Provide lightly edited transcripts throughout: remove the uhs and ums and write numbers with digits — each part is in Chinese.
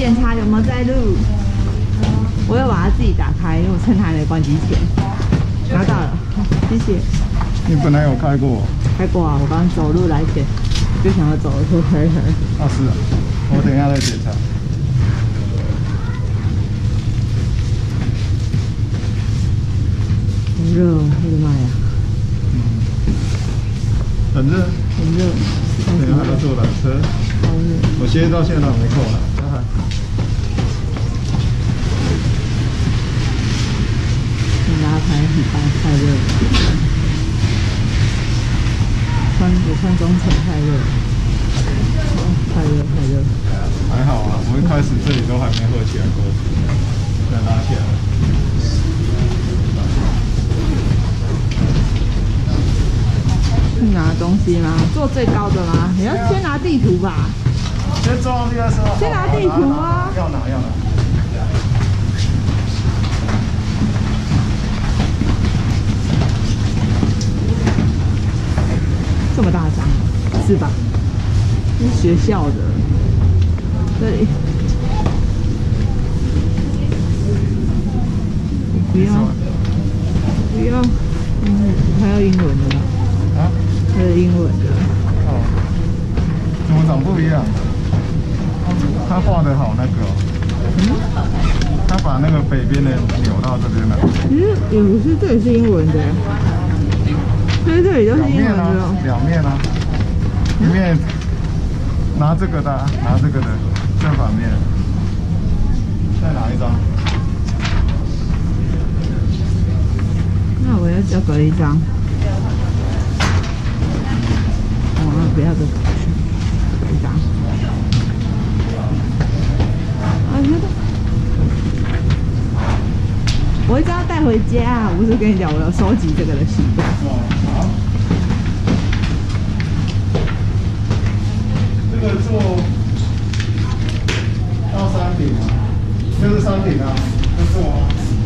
检查有没有在录。我要把它自己打开，因为我趁它还没关机前拿到了，好，谢谢。 你本来有开过？ 开过啊，我刚刚走路来前就想要走路开开。 啊，是啊，我等一下再检查。 很热，我的妈呀！ 很热， 很热。 等一下要坐缆车。 好热。 我鞋到现在都没扣啊。 拉开很大，太热了。我穿中层太热了，太热太热。 还好啊，我一开始这里都还没喝起来过，再拉起来。 拿东西吗？坐最高的吗？你要先拿地图吧。 先坐上去再说。 先拿地图啊！ 要拿。 这么大张，是吧？这是学校的，这里。不要，不要，还要英文的吗？ 啊？ 还有英文的。 哦。怎么长不一样？他画的好那个哦。他把那个北边的扭到这边了。 也不是，这里是英文的。所以这里都是英文的。 两面啊，一面拿这个的，拿这个的正反面。再拿一张。 那我要隔一张。不要这个，一张。啊，觉得我一定要带回家。我不是跟你讲，我有收集这个的习惯。 好。这个做到山顶啊，这是山顶啊，这是我。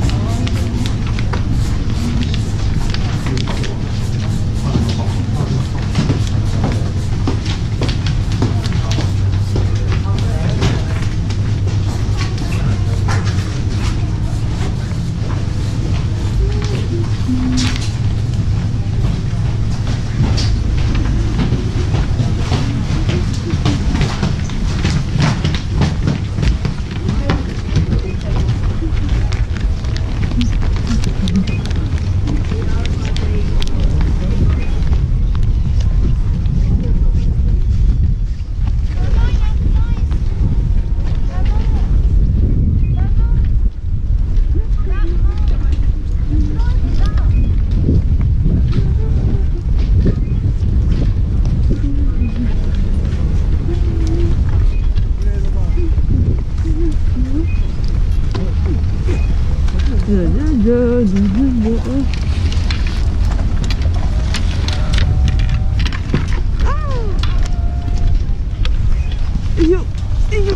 哎呦，哎呦！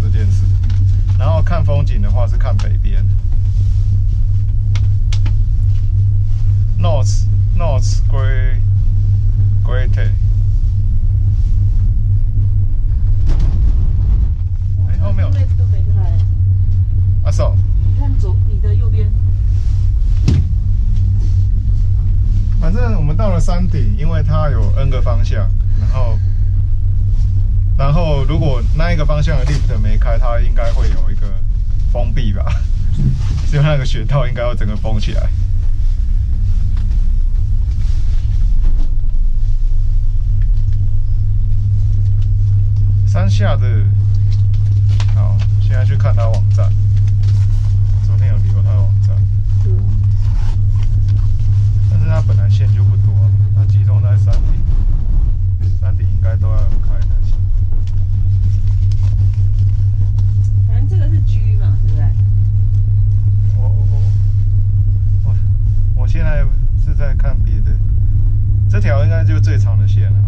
这件事。然后看风景的话是看北边 ，North Great。哎，后面有。 都没开。 阿嫂， 你看你的右边。 反正我们到了山顶，因为它有 N 个方向，然后如果那一个方向的 lift 没开，它应该会有一个封闭吧，所以那个雪道应该要整个封起来。山下的，好，现在去看它网站，昨天有留它的网站。但是它本来线就不多，它集中在山顶，山顶应该都要有开才行。 反正这个是 G 嘛，对不对？ 我现在是在看别的，这条应该就是最长的线了。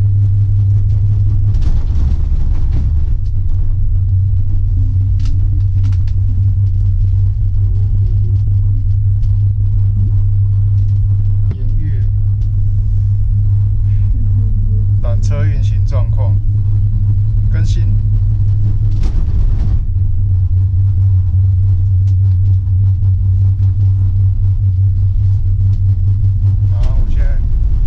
缆车运行状况更新。好，我现在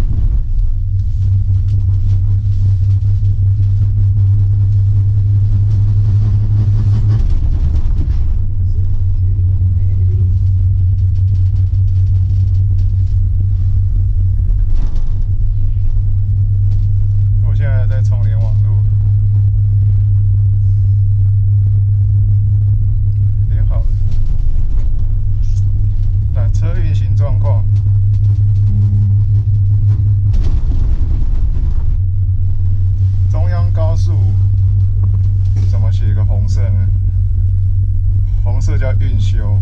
在充联网络，连好了。缆车运行状况，中央高速怎么写个红色呢？红色叫运修。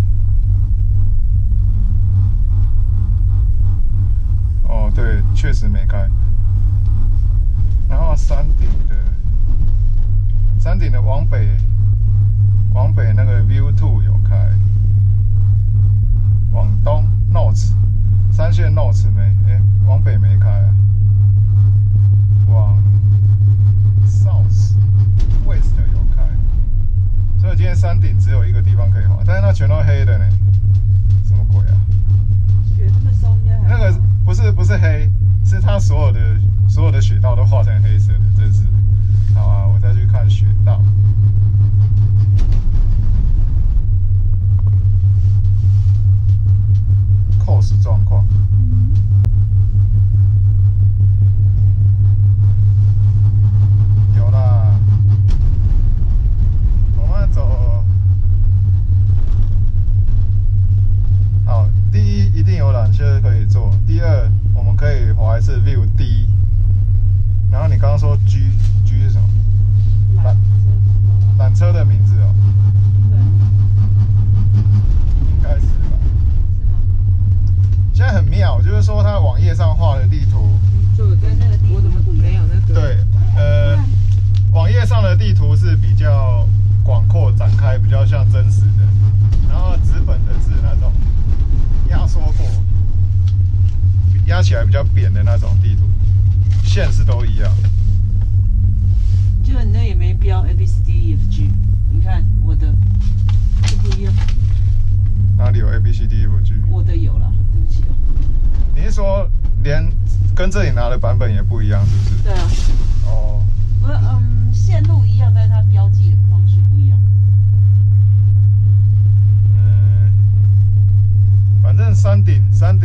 哦，对，确实没开。然后山顶的往北那个 View 2有开，往东 North 三线 North 往北没开啊，往 South West 有开，所以今天山顶只有一个地方可以滑，但是那全都黑的呢，什么鬼啊？ 雪这么松应该还好。 那个不是黑，是它所有的雪道都画成黑色的，真是。好啊，我再去看雪道。course 状况。有啦，我们走。好，第一一定有缆车可以坐，第二我们可以滑一次 View D。然后你刚刚说 G 是什么？缆车的名字哦。 对。 应该是吧？ 是吗？ 现在很妙，就是说它网页上画的地图， 就跟那个地图不一样。 没有那个。 对，网页上的地图是比较广阔展开，比较像真实的，然后纸本的是那种压缩过、压起来比较扁的那种地图。线是都一样， 就你那也没标 A B C D E F G， 你看我的就不一样。 哪里有 A B C D E F G？ 我的有啦，对不起哦。 你是说连跟这里拿的版本也不一样，是不是？ 对啊。 哦。 不是，线路一样，但是它标记的方式不一样。 反正山顶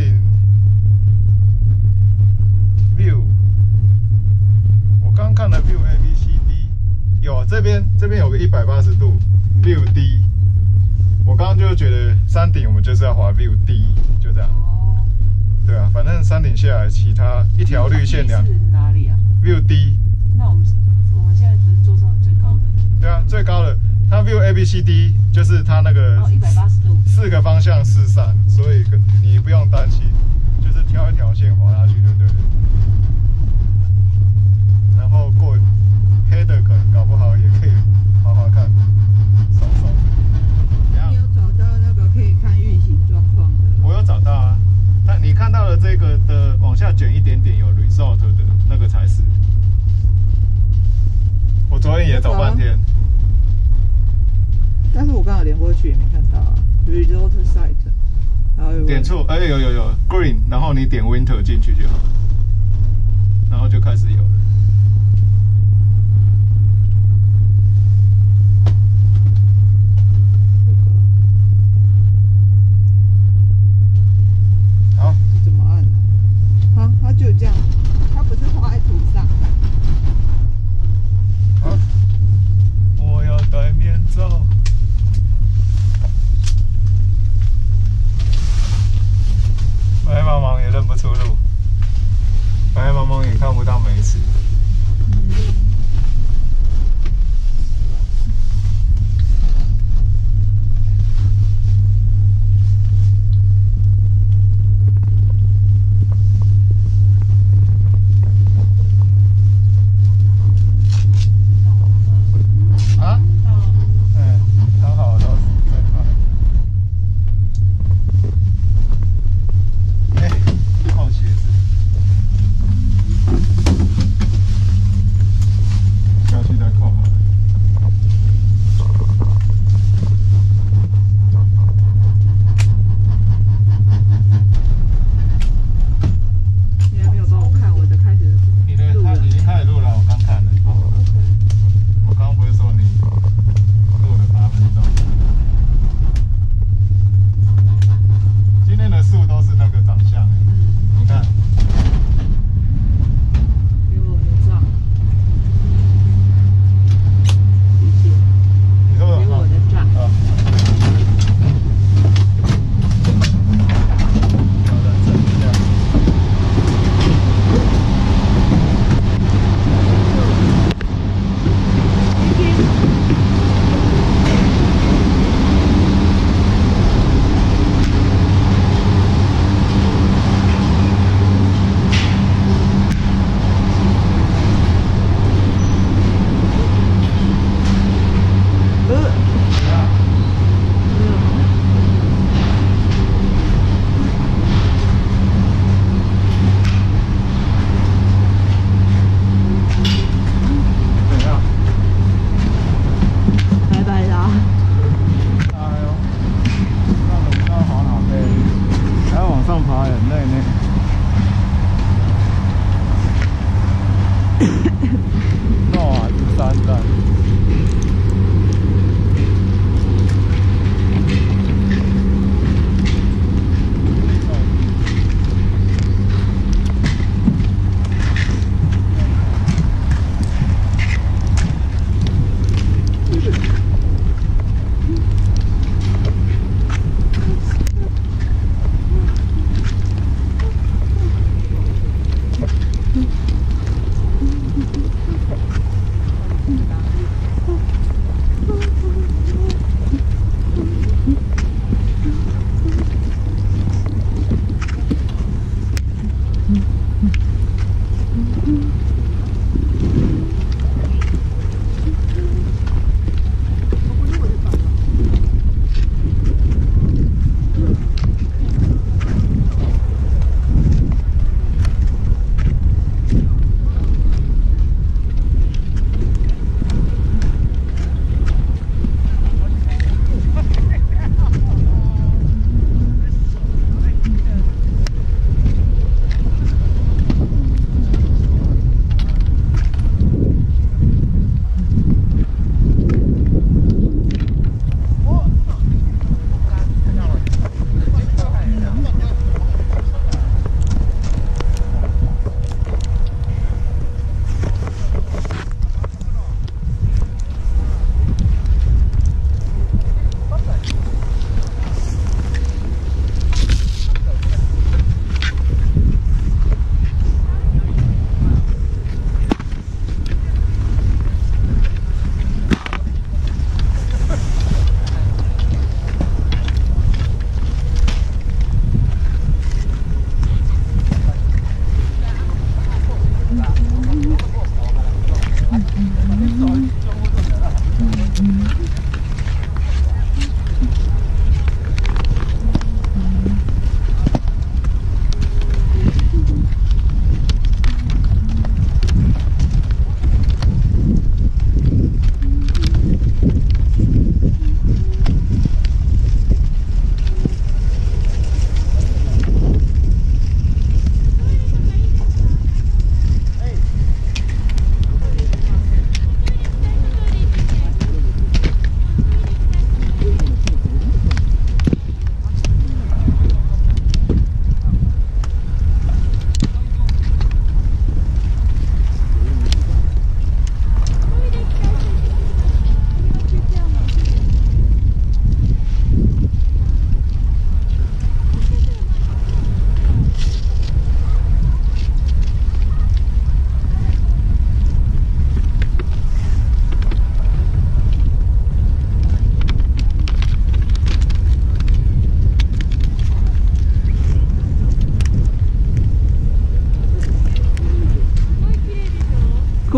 view。我刚看了 View A B C D， 有这边有个180度 View D， 我刚刚就觉得山顶我们就是要滑 View D， 就这样。哦。对啊，反正山顶下来，其他一条绿线两。 是哪里啊 ？View D。 那我们现在只是坐上最高的。 对啊，最高的，它 View A B C D 就是它那个 180度 ，4个方向四散，所以你不用担心，就是挑一条线滑下去就对了。然后过黑的可能搞不好也可以好好看，爽爽。 你有找到那个可以看运行状况的？ 我有找到啊，但你看到的这个的往下卷一点点有 result 的那个才是。我昨天也找半天， 但是我刚好连过去也没看到啊。Result site， 然后点错，哎、有 green， 然后你点 winter 进去就好了，然后就开始有了。好， 怎么按呢？啊，它就这样，它不是画在图上。 好，我要戴面罩。白茫茫也认不出路，白茫茫也看不到梅子。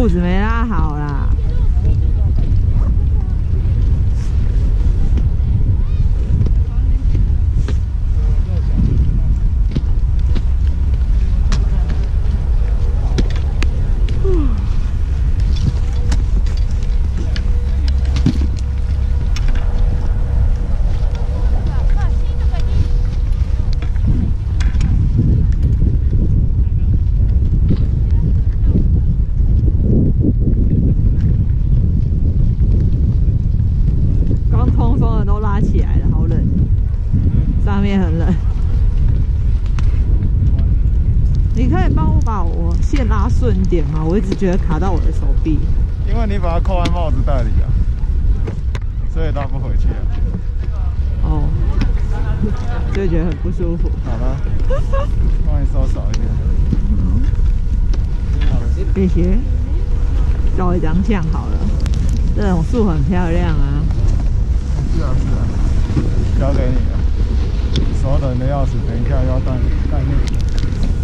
裤子没拉好啦。线拉顺一点吗？我一直觉得卡到我的手臂。 因为你把它扣在帽子袋里啊，所以拉不回去啊。 哦，就觉得很不舒服。 好了，帮你收少一点。好了， 谢谢。照一张相好了，这种树很漂亮啊。 是啊是啊，交给你了。手冷的要死，等一下要带那个。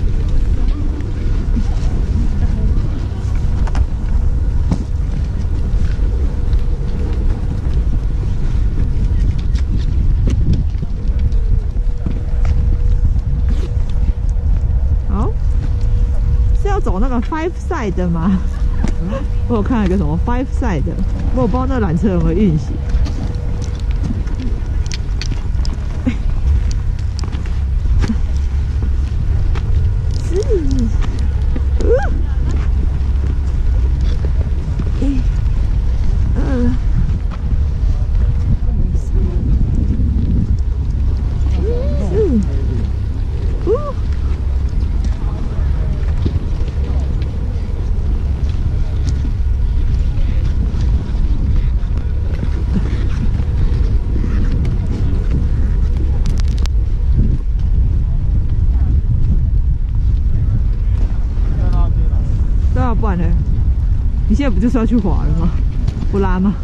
走那个 Five Side 的吗？我有看到一个什么 Five Side 的，我不知道那缆车有没有运行。不然呢？你现在不就是要去滑了吗？不拉吗？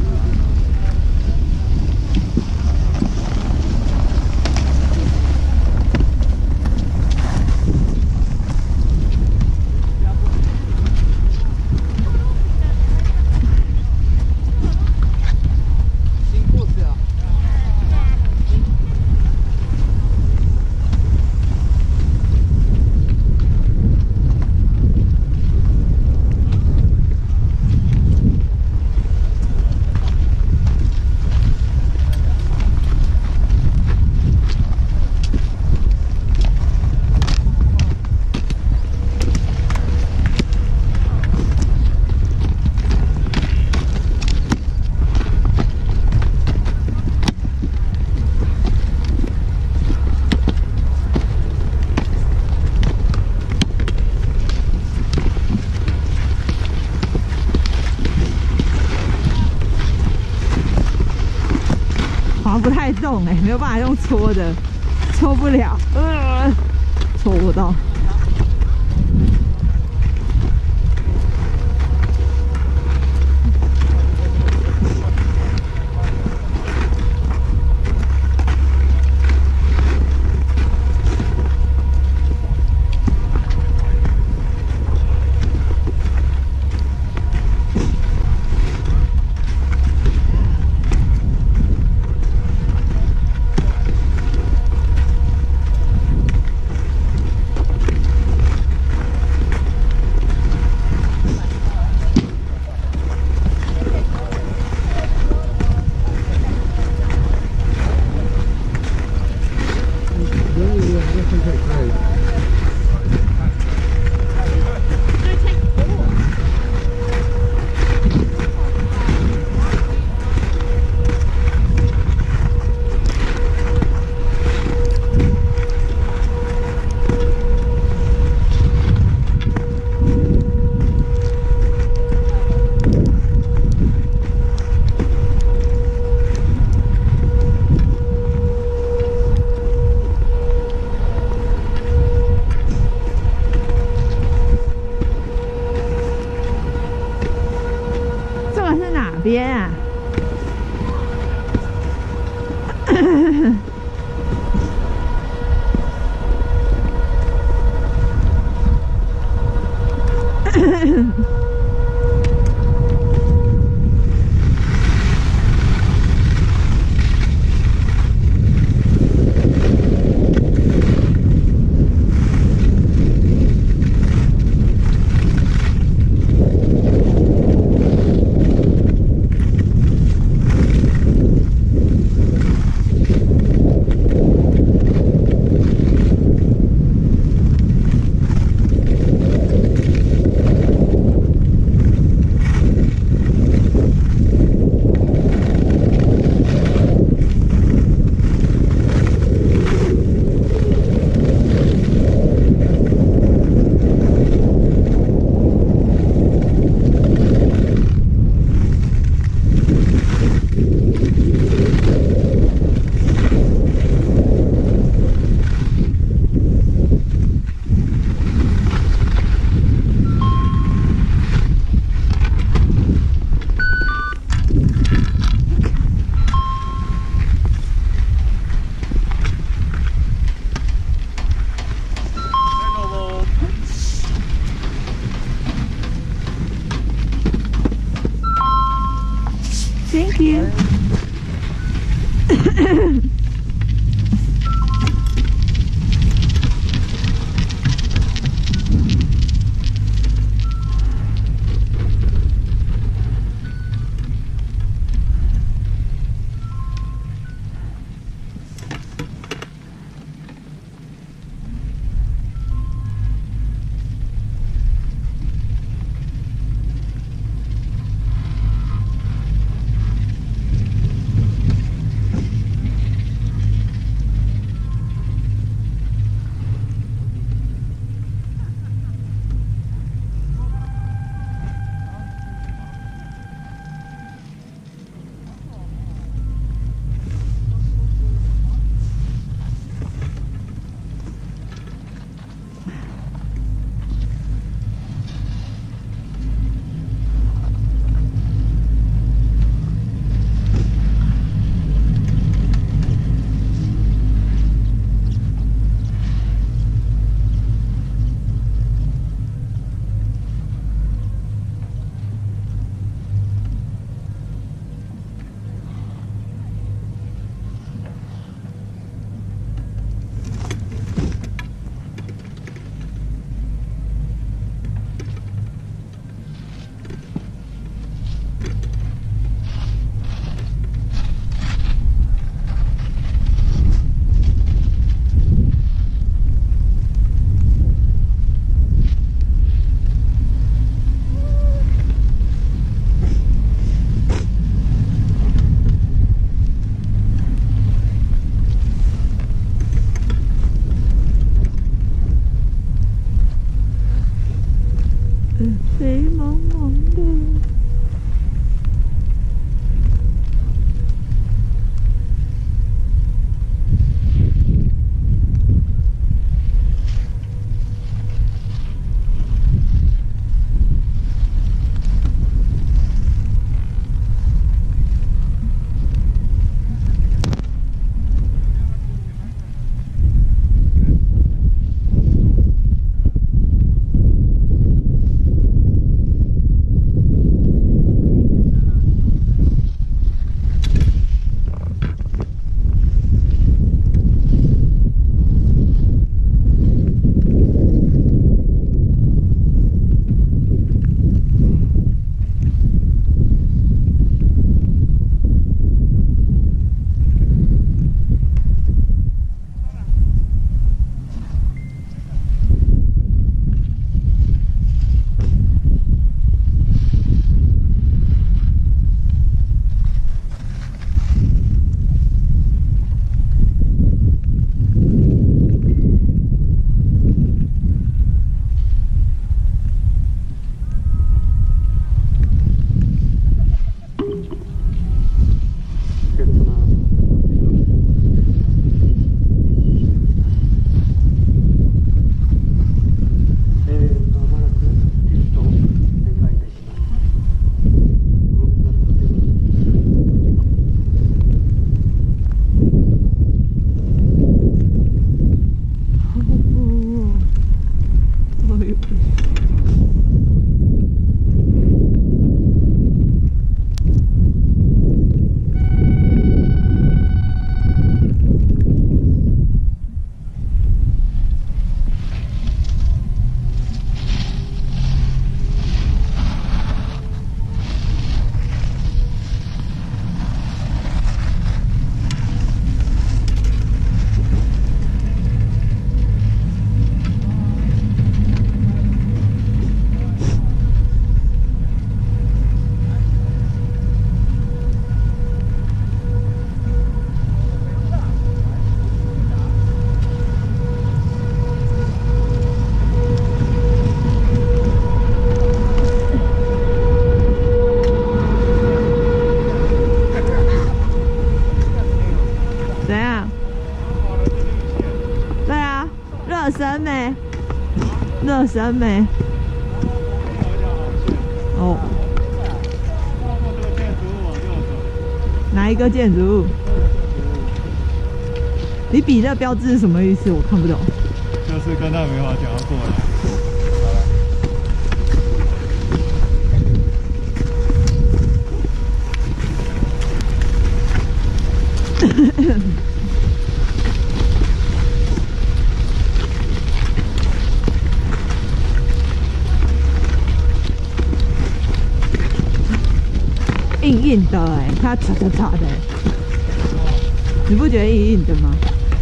不太动没有办法用搓的，搓不了，搓不到。 热身没？热身没？哦。哪一个建筑物？你比那标志是什么意思？我看不懂。 就是跟那梅花讲要过来。 硬硬的哎，它擦擦擦的，你不觉得硬硬的吗？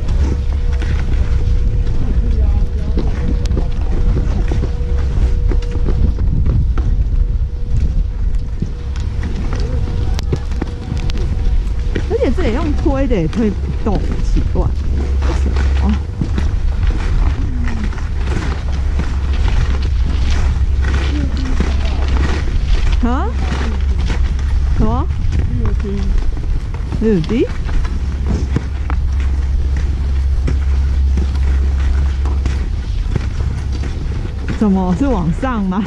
而且这里用推的也推不动，奇怪。哦。啊？什么？6D？怎么是往上吗？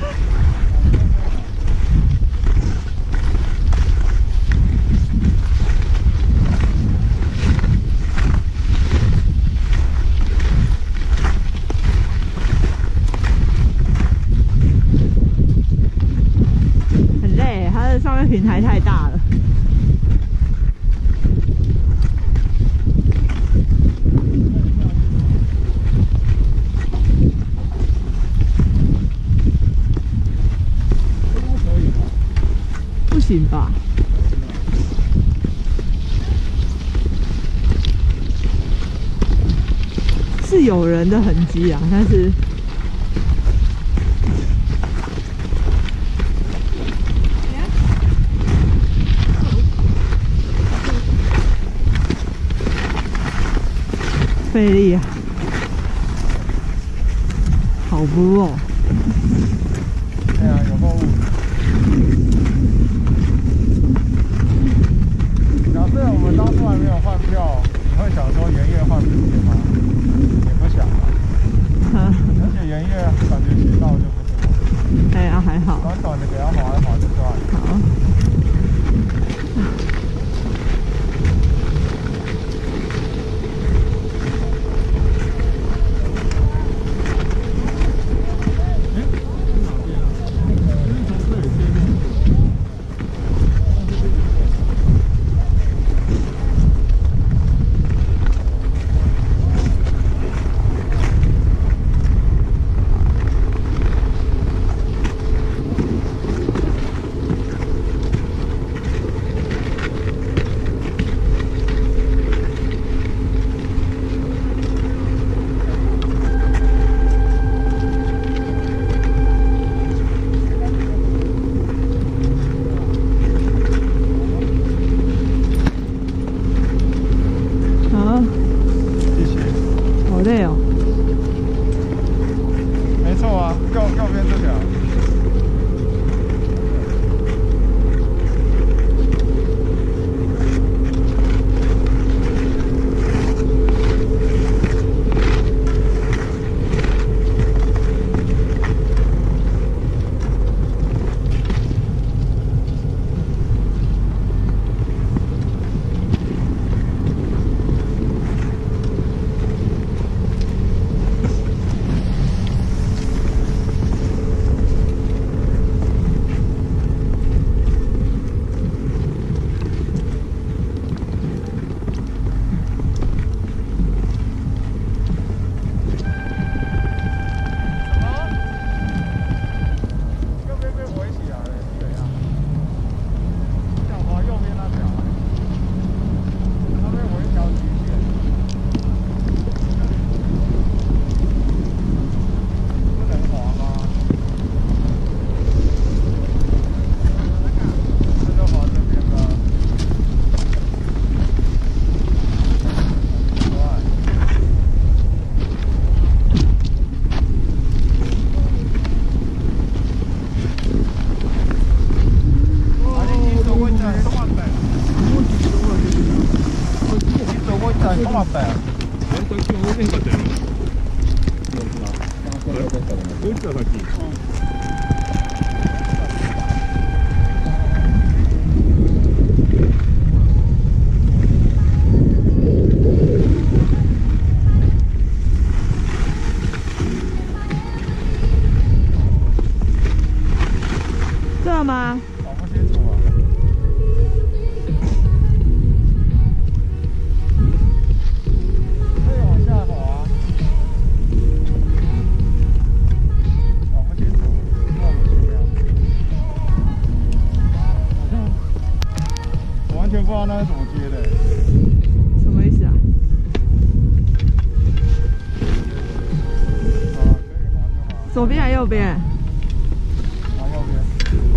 很累，它的上面平台太大了。不行吧？是有人的痕迹啊，但是费力啊，好不哦。 对啊，有购物。假设我们当初还没有换票，你会想说元月换不起吗？也不想啊。而且元月感觉骑到就不多。 哎呀，还好。 短短的给它划一划就算了。 好。好累哦。 没错啊，右边这条。 打った先。 这吗？ 搞不清楚啊。可以往下滑。搞不清楚，莫名其妙。好像我完全不知道那是怎么接的。 什么意思啊？ 啊，可以滑就滑。 左边还是右边？ 往右边。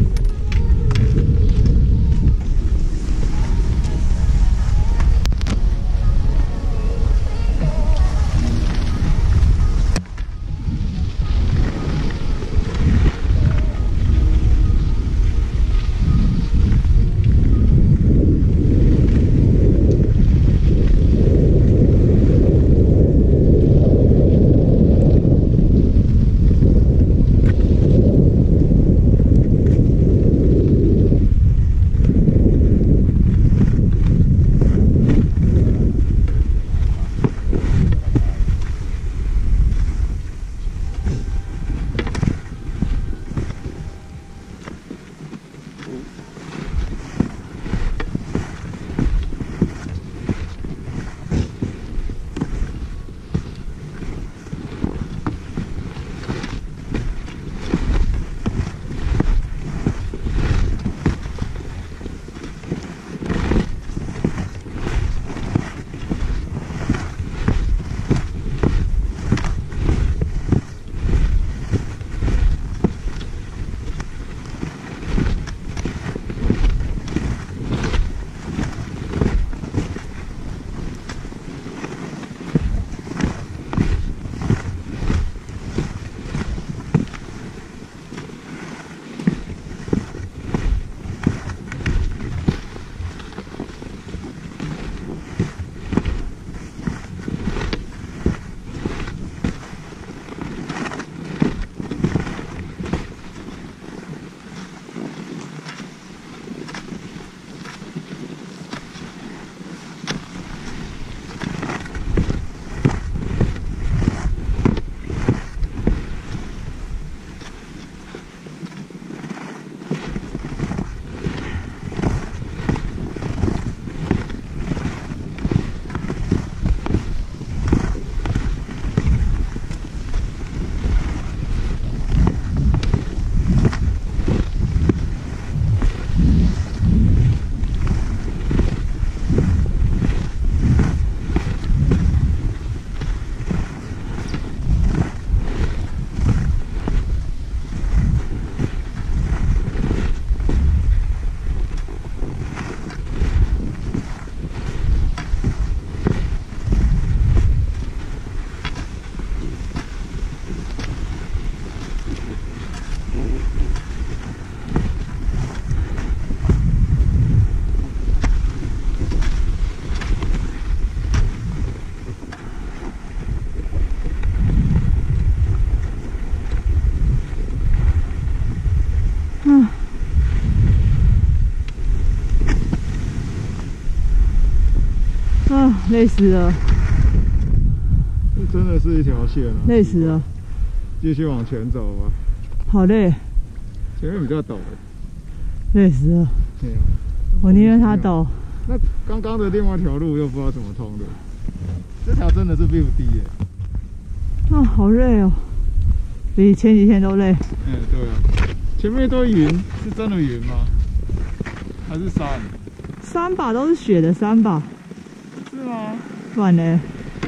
累死了， 这真的是一条线啊！ 累死了， 继续往前走吧。 好累， 前面比较陡， 累死了。 对啊， 我宁愿它陡。 那刚刚的另外一条路又不知道怎么通的，这条真的是 view 低耶。 啊，好累哦，比前几天都累。 嗯，对啊。前面一堆云是真的云吗？还是山？ 山吧，都是雪的山吧？ 是吗？ 不然呢？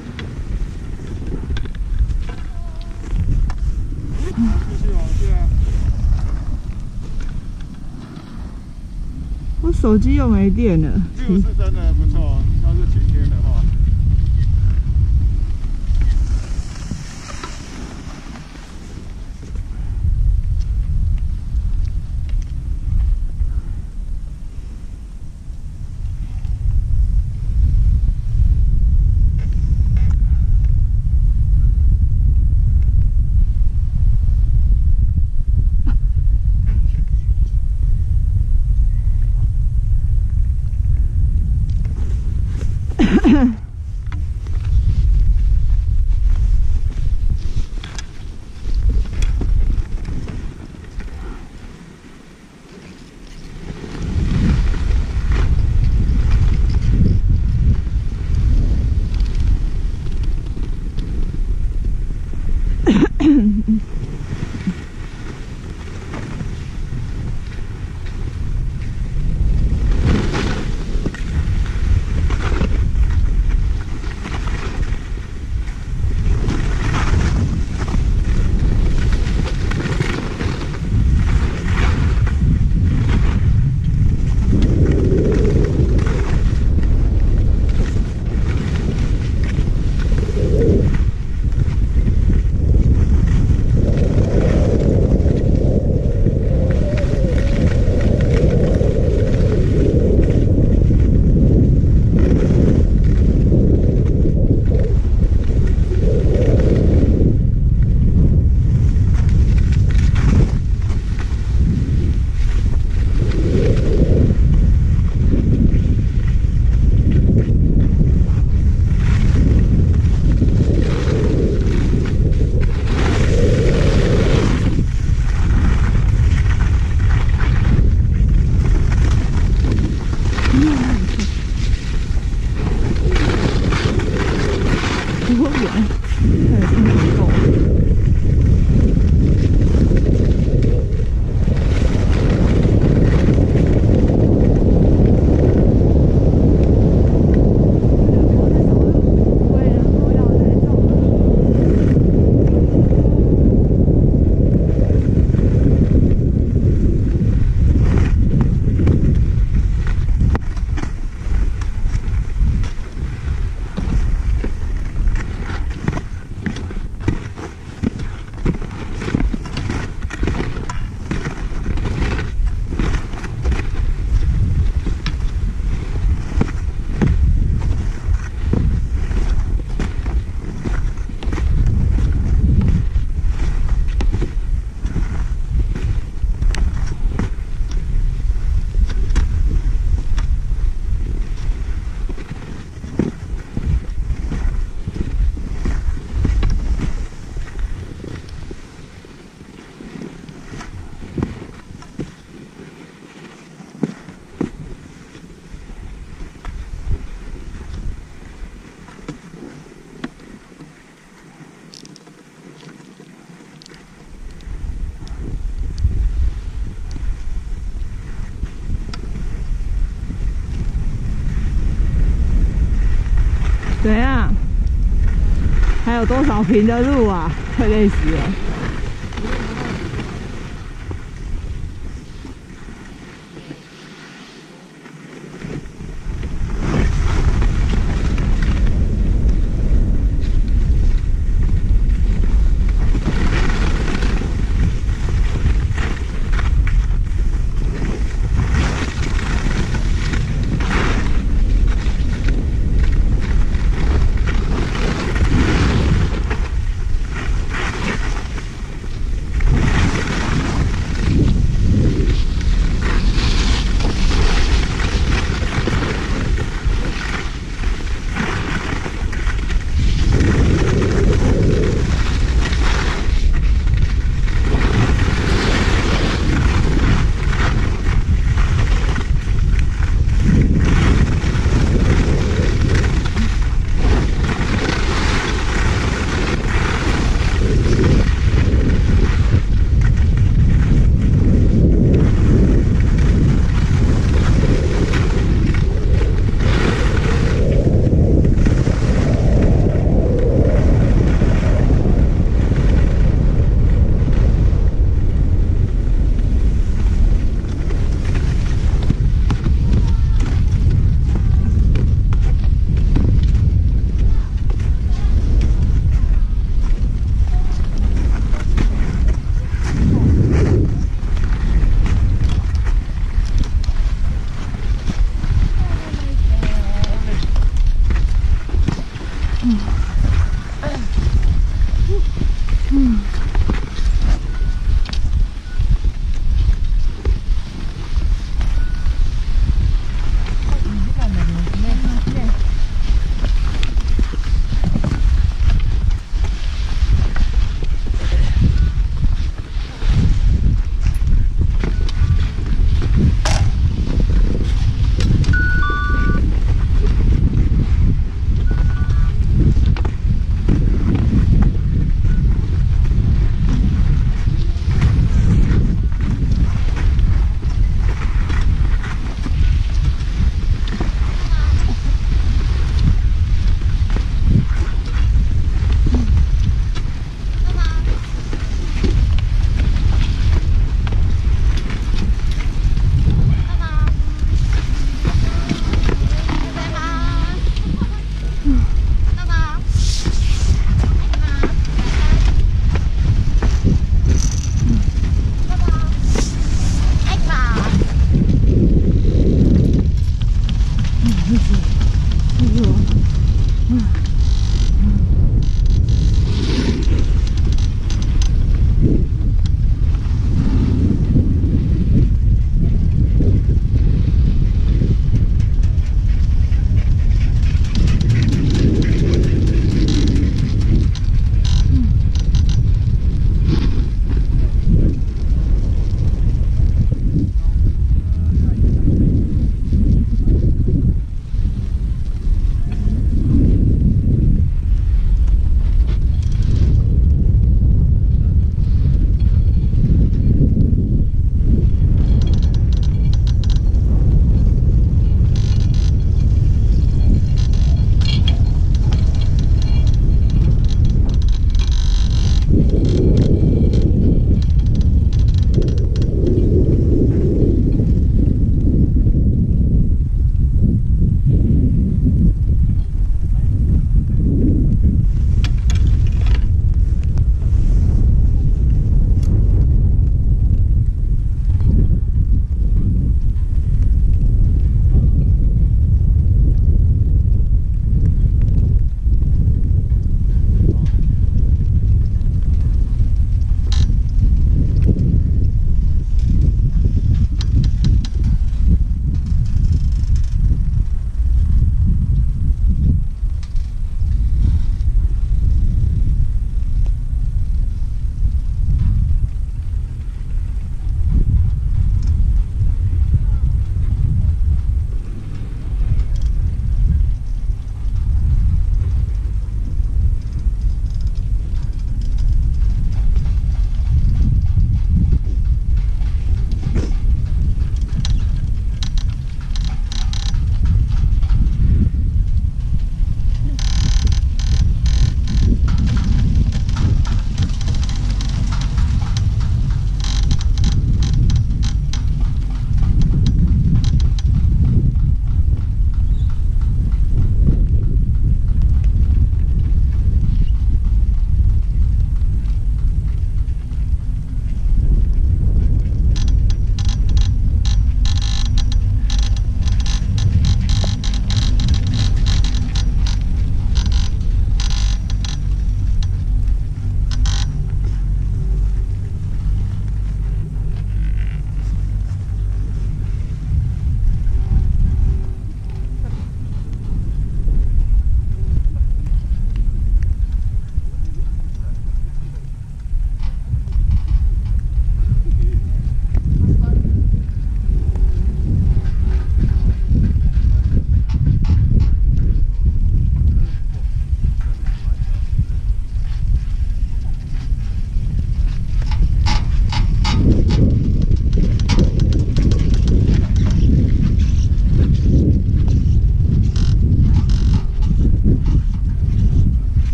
继续往下。 我手机又没电了。 view 是真的不错，要是晴天的话。 多远？太不够。怎样？还有多少平的路啊？快累死了！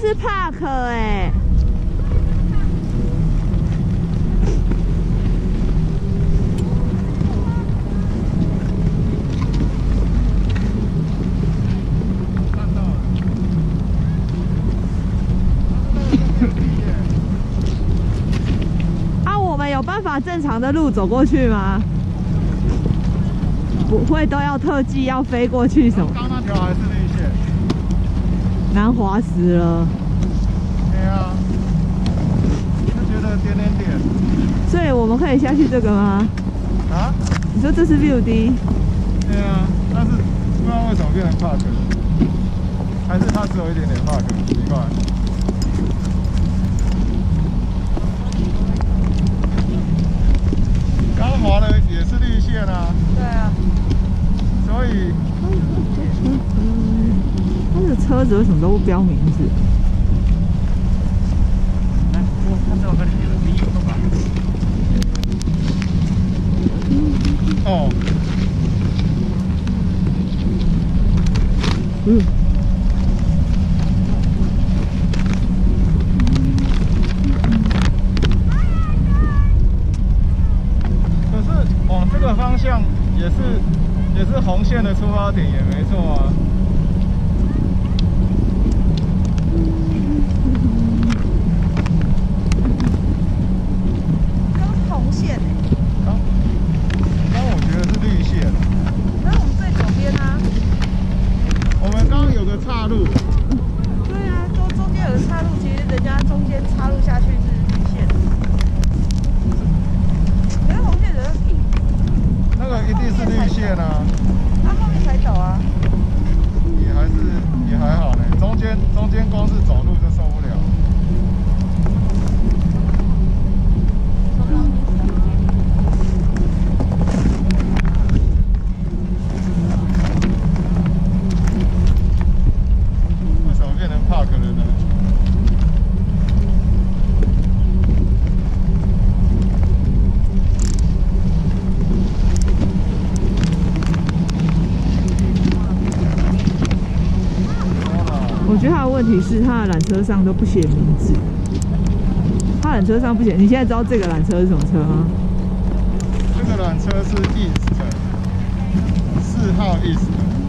是 Park 哎、 看到了。 啊，我们有办法正常的路走过去吗？不会都要特技要飞过去什么？ 刚那条还是绿线。 难滑死了。 对啊，就觉得点点点。 所以我们可以下去这个吗？ 啊？ 你说这是 View D？ 对啊，但是不知道为什么变成 Park， 还是它只有一点点 Park， 奇怪。刚滑的也是绿线啊。 对啊。 所以他的车子为什么都不标名字？ 哦，可是往这个方向也是红线的出发点，也没错啊。 刚红线哎、 刚我觉得是绿线。 那我们最左边啊。 我们刚刚有个岔路。 对啊，中间有个岔路，其实人家中间岔路下去是绿线，可是红线怎么停？ 那个一定是绿线啊。 那后面才走啊。 也还好呢，中间光是走路就受不了。为什么变成 Park 了呢？ 我觉得他的问题是他的缆车上都不写名字，他缆车上不写。你现在知道这个缆车是什么车吗？ 这个缆车是 East 4号 East。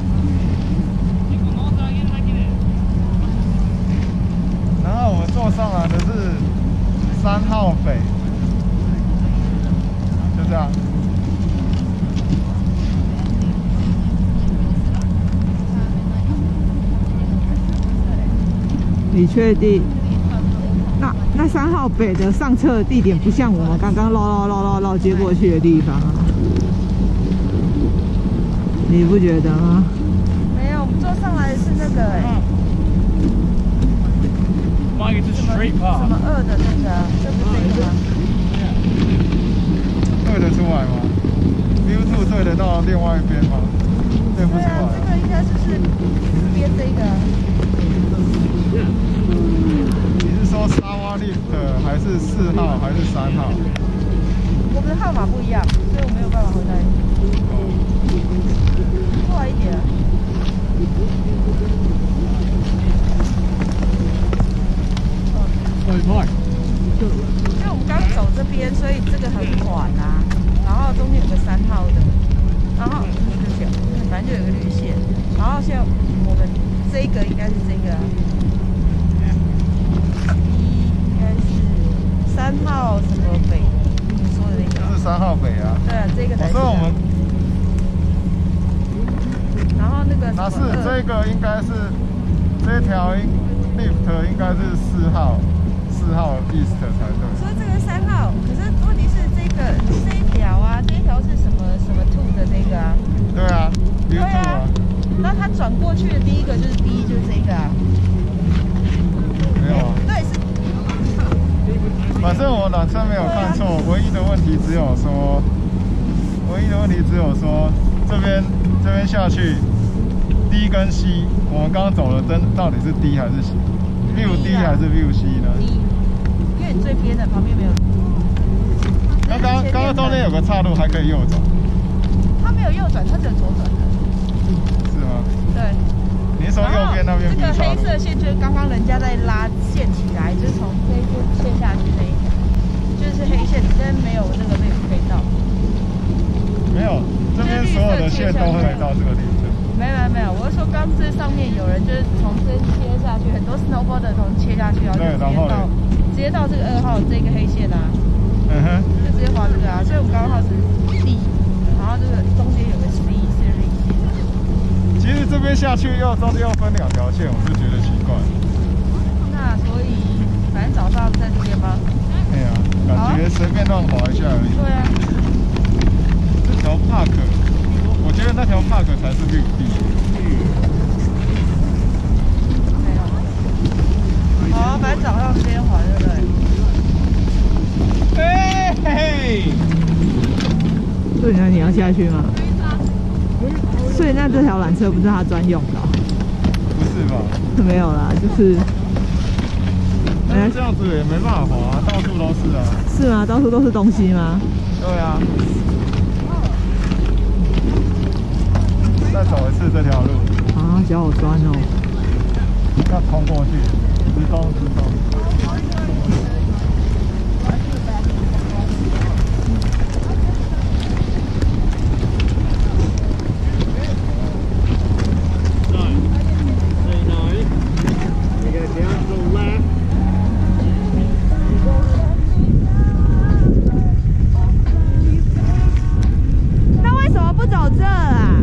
然后我们坐上来的是3号北，就这样。 你确定？那3号北的上车的地点不像我们刚刚绕接过去的地方啊？你不觉得吗？ 没有，我们坐上来的是那个哎、什么2的那个啊，这不是这个吗？ 对得出来吗 ？View 2对得到另外一边吗？对不出对啊， 来。 这个应该就是边这个啊。 你是说沙瓦 Lift 还是4号还是3号？ 我们的号码不一样，所以我没有办法回答你。过来一点啊。因为我们刚走这边，所以这个很缓啊。然后中间有个3号的，然后反正就有个绿线。然后现在我们这个应该是这个啊，应该是3号什么北，你说的那个。 就是3号北啊。 对啊，这个才是。 所以我们然后那个什么那是这个应该是这条 lift 应该是4号East 才对。 所以这个3号，可是问题是这一条啊，这一条是什么 2的那个啊？ 对啊 ，View 2啊。 那它转过去的第一个就是就是这个啊。 没有啊。 对，是。 反正我缆车没有看错，唯一的问题只有说这边下去 D 跟 C， 我们刚刚走的灯到底是 D 还是 View D 还是 View C 呢？ D， 因为你最边的旁边没有。 刚刚中间有个岔路，还可以右转。 它没有右转，它只有左转的。 是吗？ 对。 你是说右边那边边。 这个黑色线就是刚刚人家在拉线起来，就是从这一边切下去那一条，就是黑线，这边没有那个被飞到。 没有，这边所有的线都会来到这个地方。 没有，我是说刚这上面有人就是从这切下去，很多 snowboarder 从切下去，然后直接到这个2号这个黑线啊，就直接滑这个啊，所以我们刚好是 D， 然后这个中间有个 C series 线。 其实这边下去中间要分2条线，我就觉得奇怪。那所以反正早上在这边吗？ 对啊，感觉随便乱滑一下而已。对啊。这条 park， 我觉得那条 park 才是绿地。 好，反正早上这边滑，对不对？ 嘿。 所以呢，你要下去吗？所以那这条缆车不是他专用的？ 不是吧？ 没有啦，就是。 那这样子也没办法滑，到处都是啊。 是吗？到处都是东西吗？ 对啊。再走一次这条路。 啊，脚好酸哦。 要冲过去，直冲。 那为什么不走这啊？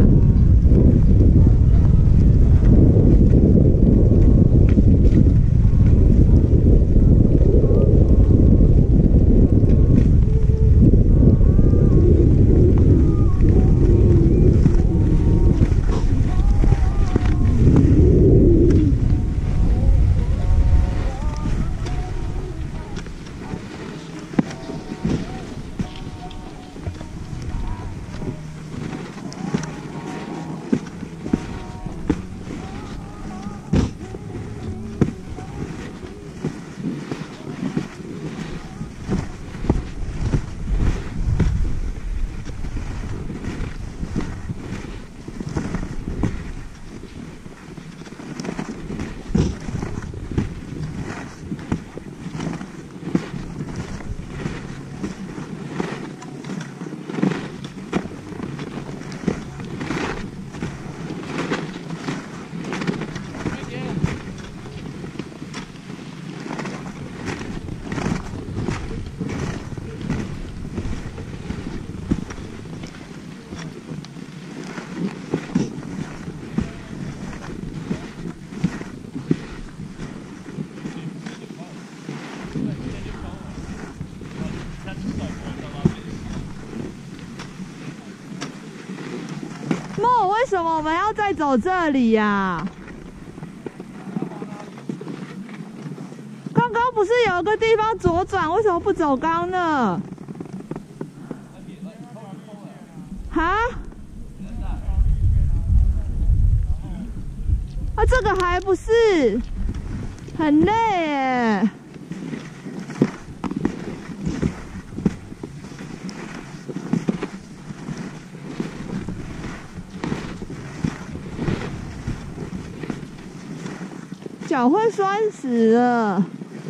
为什么我们要再走这里呀？刚刚不是有一个地方左转，为什么不走刚呢？哈？啊，这个还不是很累耶。脚会酸死了。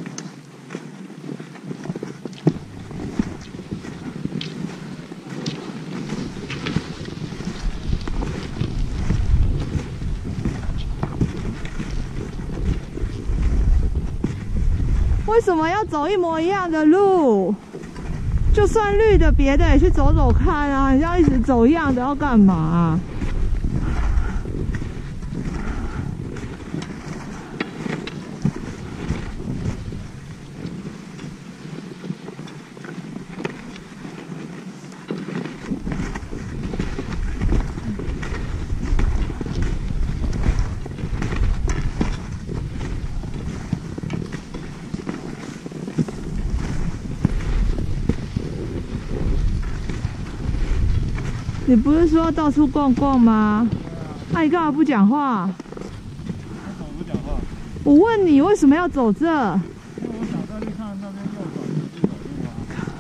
为什么要走一模一样的路？就算绿的，别的也去走走看啊！你要一直走一样的，要干嘛啊？你不是说到处逛逛吗？那你干嘛不讲话？ 我怎么不讲话？ 我问你为什么要走这？ 因为我想再去看那边右转是走路啊。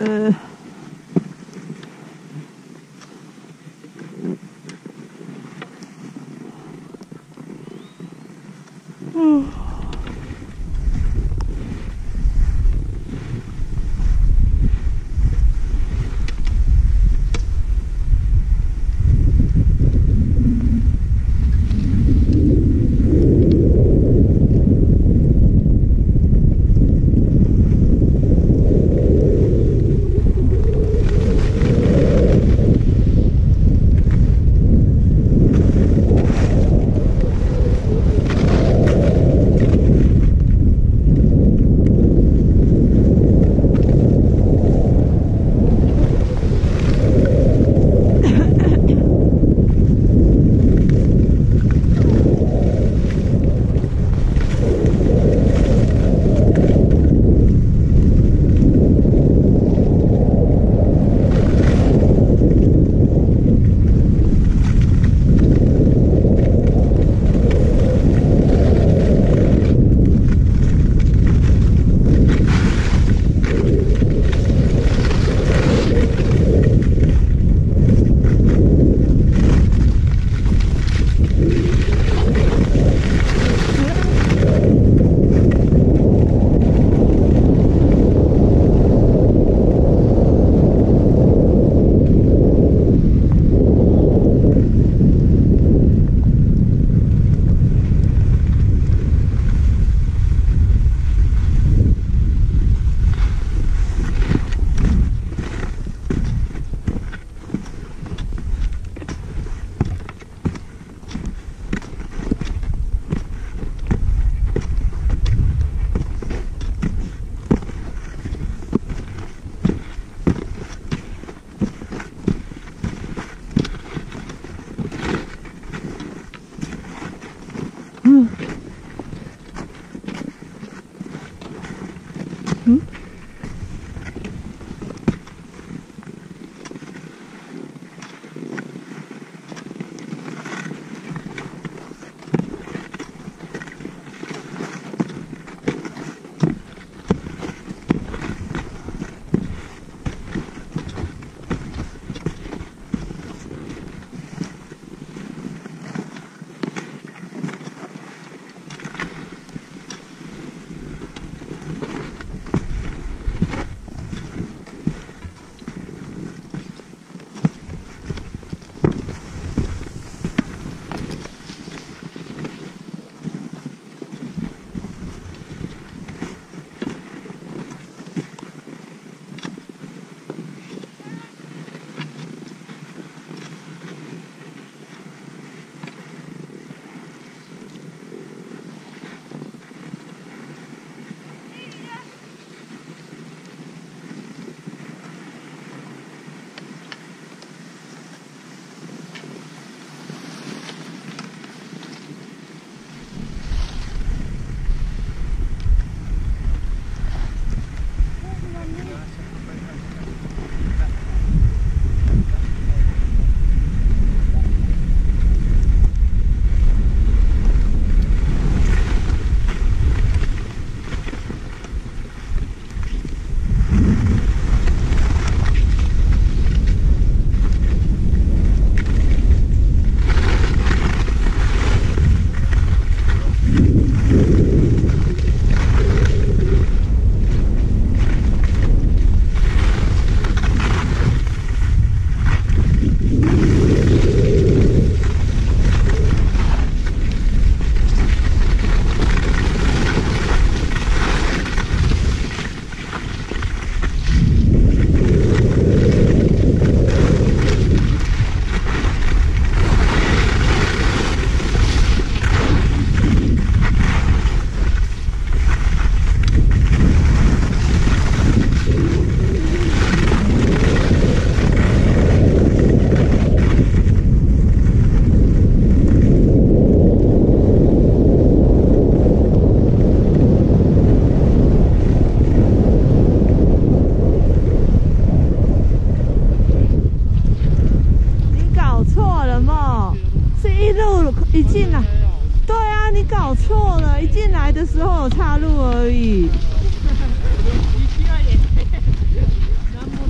一进来，对啊，你搞错了，一进来的时候有岔路而已。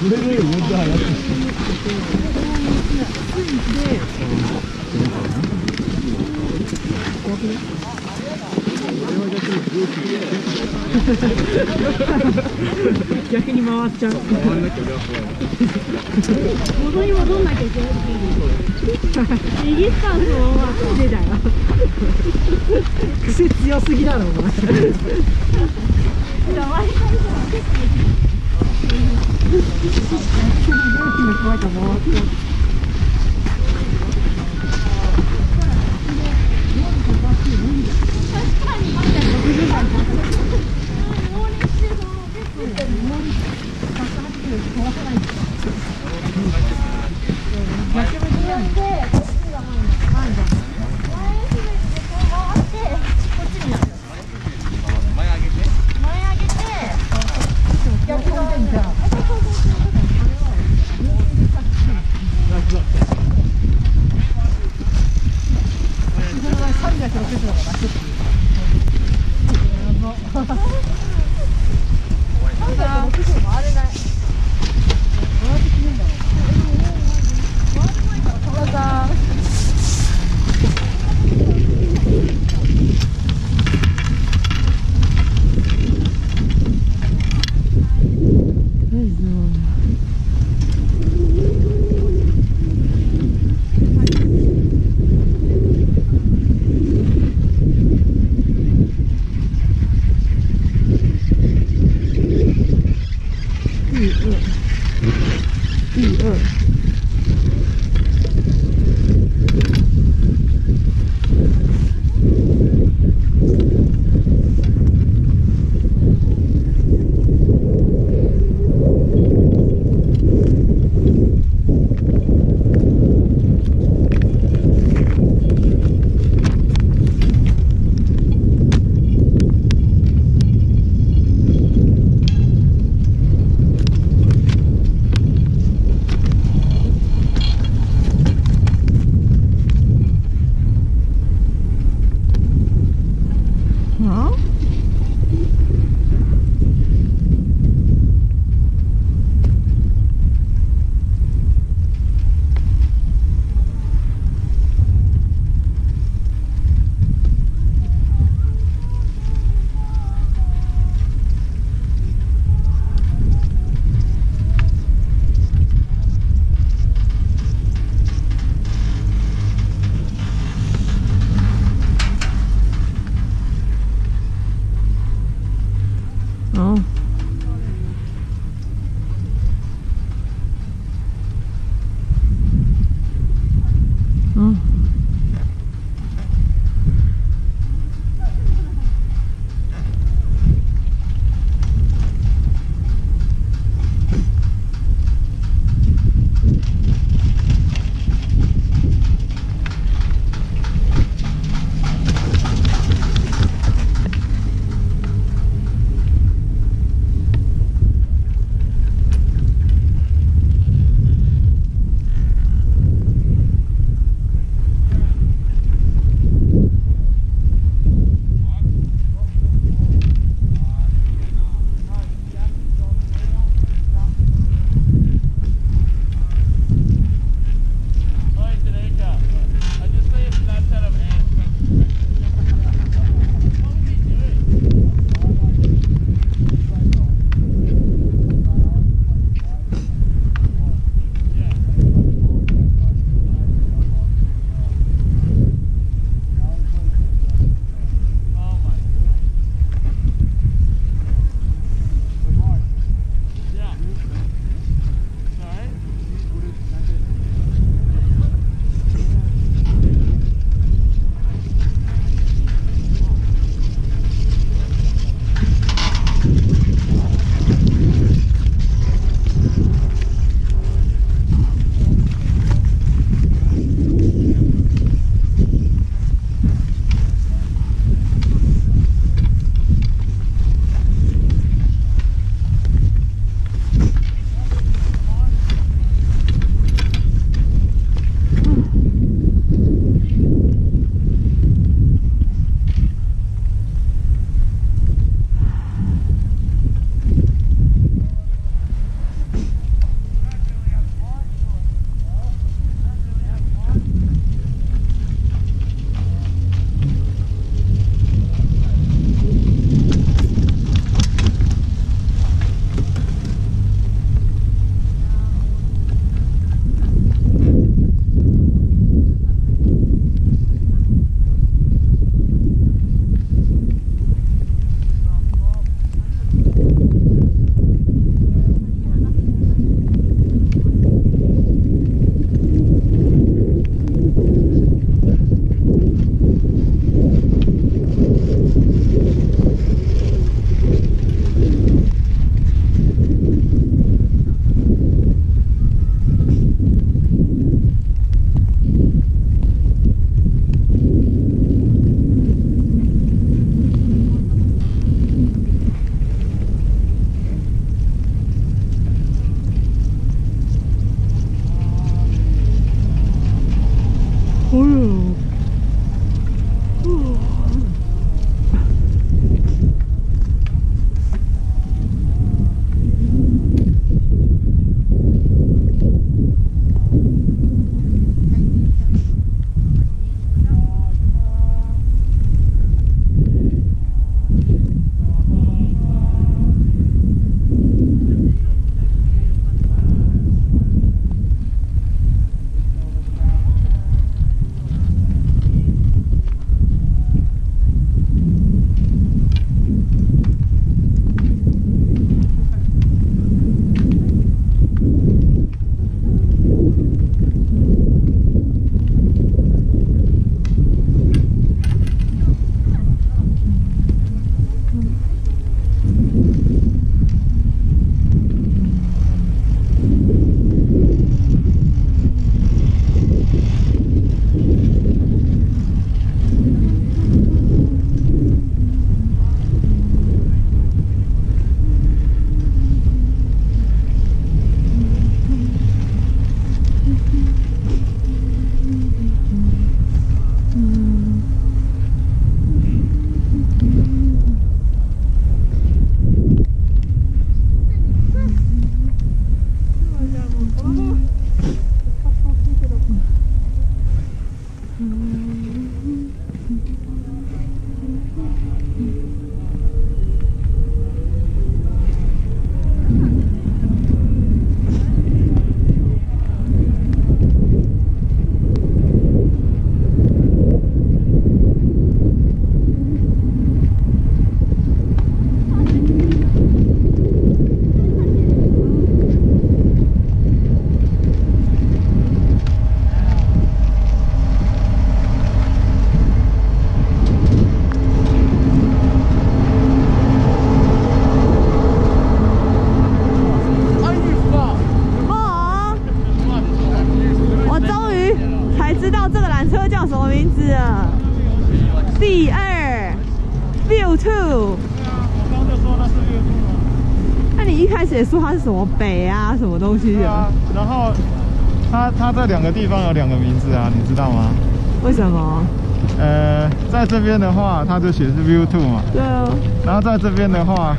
れよりもうちょい早く。 逆に回っちゃう。 回んなきゃ俺は怖い。 元に戻んなきゃいけない。右スタンスのままでだよ。癖強すぎだろお前。 是 View 2啊。 那你一开始也说它是什么北啊，什么东西的？ 啊，然后它这两个地方有两个名字啊，你知道吗？ 为什么？ 在这边的话，它就写是 View 2嘛。 对啊。 然后在这边的话，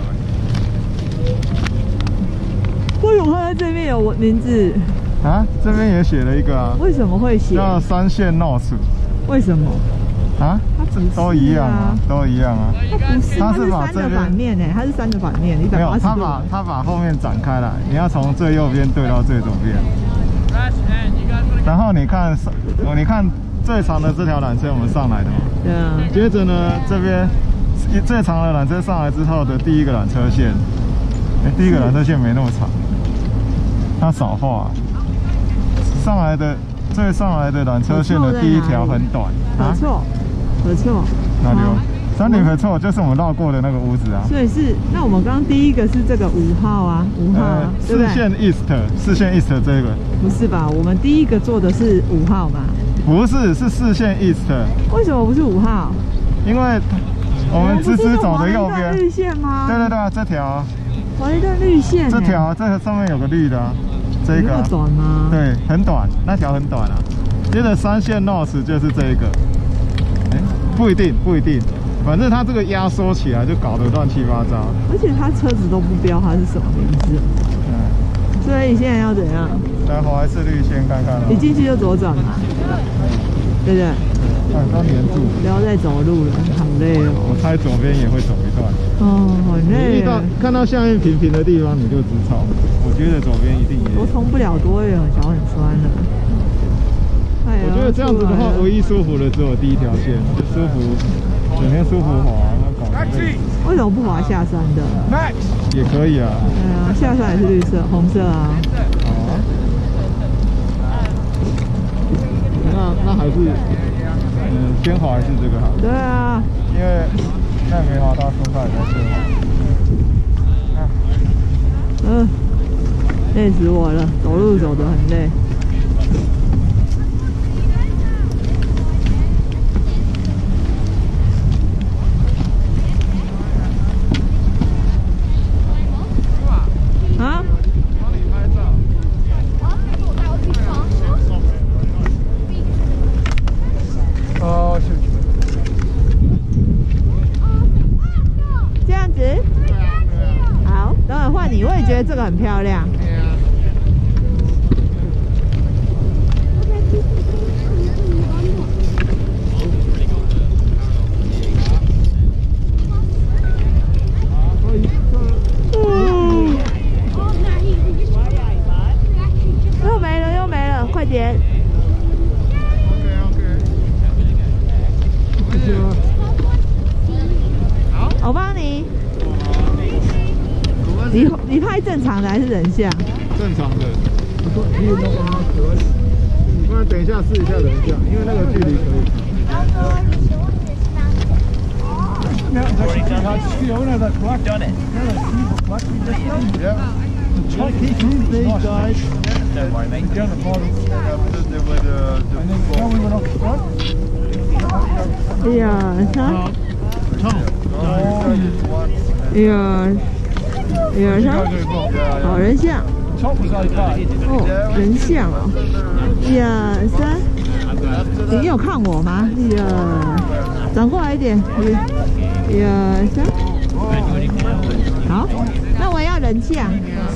为什么会在这边有名字？ 啊，这边也写了一个啊。 为什么会写？ 叫三线 North。 为什么？ 啊？ 它不是都一样啊，都一样啊。 它不是，它是3的把这边反面它是3的反面，180度。 没有，它把后面展开来，你要从最右边对到最左边。然后你看最长的这条缆车我们上来的嘛。 对啊。 接着呢，这边最长的缆车上来之后的第一个缆车线，第一个缆车线没那么长，它少画。上来的缆车线的第一条很短。 何错？何错？ 哪里有？山顶何错就是我们绕过的那个屋子啊。 所以是，那我们刚刚第一个是这个5号啊，5号啊，对不对？ 四线 East 这个。 不是吧？我们第一个做的是5号嘛？ 不是，是4线 East。 为什么不是5号？ 因为我们直直走的右边。 绿线吗？ 对，这条。 划一段绿线。 这条，这个上面有个绿的啊。这个。 那么短吗？ 对，很短，那条很短啊。接着3线 North 就是这一个。不一定，反正它这个压缩起来就搞得乱七八糟。 而且它车子都不标它是什么名字。所以现在要怎样？ 来划一次绿线看看。 一进去就左转嘛，对不对？ 刚黏住。 不要再走路了，好累哦。 我猜左边也会走一段。 哦，好累。 看到下面平的地方你就直冲。我觉得左边一定也。 我冲不了多远，脚很酸了。 我觉得这样子的话，唯一舒服的只有第一条线，就舒服，整天舒服滑，那搞得累。 为什么不滑下山的？ 也可以啊。 对啊，下山也是绿色、红色啊。 好啊。那还是，先滑还是这个好。 对啊。 因为那没滑到松快才是滑。 累死我了，走路走得很累。啊？ 帮你拍照。哦， 这样子？对啊。好，等会换你，我也觉得这个很漂亮。又没了，快点！好，我帮你。你拍正常的还是人像？ 正常的。那等一下试一下人像，因为那个距离可以。 Don't worry, mate. Yeah, 好人像。哦，人像哦。1、2、3，你有看我吗？1、2，转过来一点。1、2、3。好，那我要人像。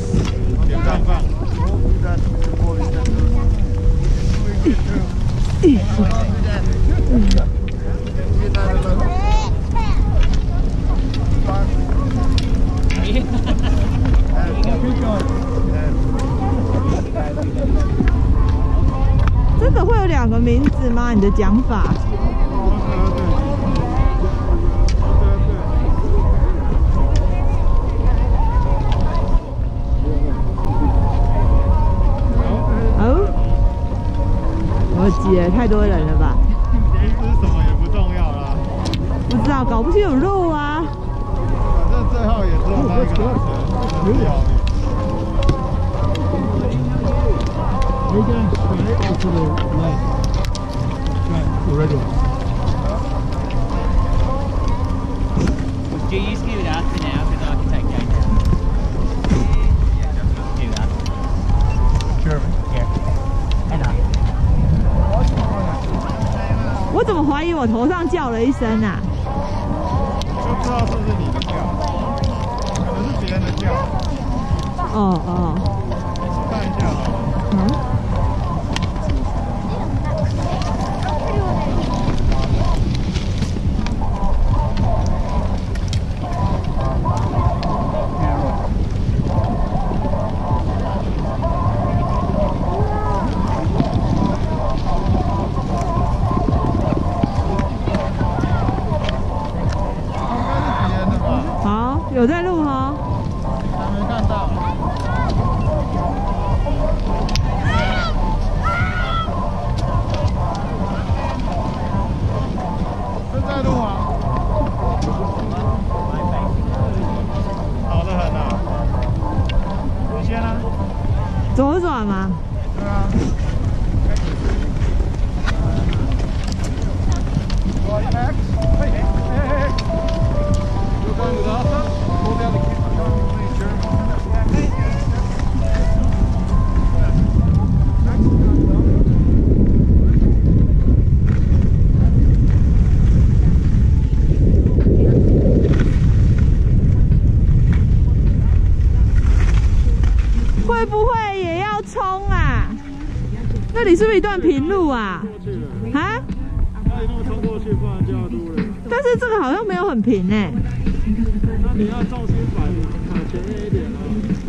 这个会有2个名字吗？你的讲法？挤了太多人了吧？ 名字什么也不重要啦。 不知道，搞不清楚路啊。 反正最后也只有那个缆车。 Do you ski with us now? Because I can take 我怎么怀疑我头上叫了一声啊？ 就不知道是不是你的叫，可能是别人的叫。 哦。 看一下。 有在录哈？ 还没看到。正在录啊。好的很啊。你先啊。 左转吗？ 对啊。 会不会也要冲啊？那里是不是一段平路啊？啊？ 那一路冲过去，不然就要撸了。 但是这个好像没有很平哎。 那你要重心摆前面一点啊。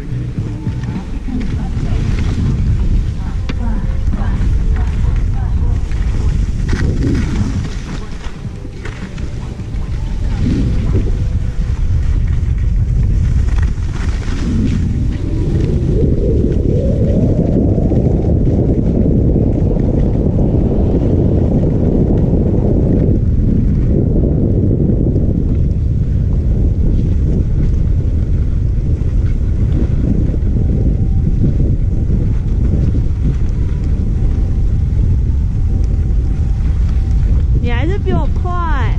你还是比我快。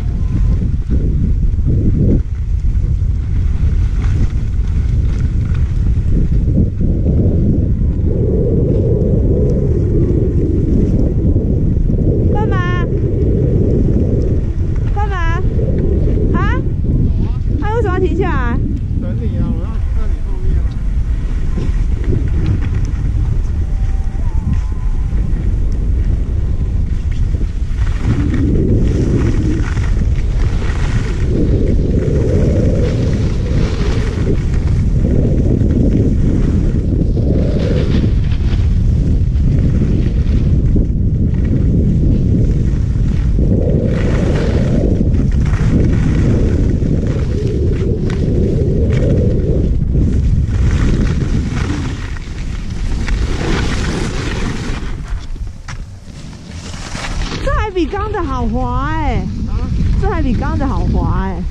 干嘛？干嘛？啊？他为什么要停下来？ 等你啊，我要在你后面啊。 比刚的好滑哎，这还比刚的好滑哎。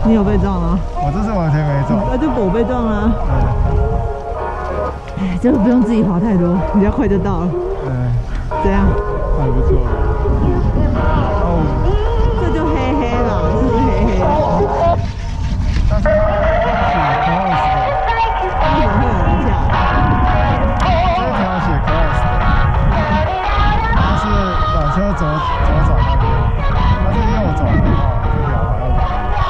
你有被撞吗？ 我这次完全没撞。 那就我被撞了。哎，这个不用自己滑太多，比较快就到了。这样还不错。哦， 这就黑黑了，是不是黑黑的？ 但是它写 cross 的， 为什么会有人下来？ 这条写 cross 的，它是缆车左转那边，它是右转的话，这条还要转。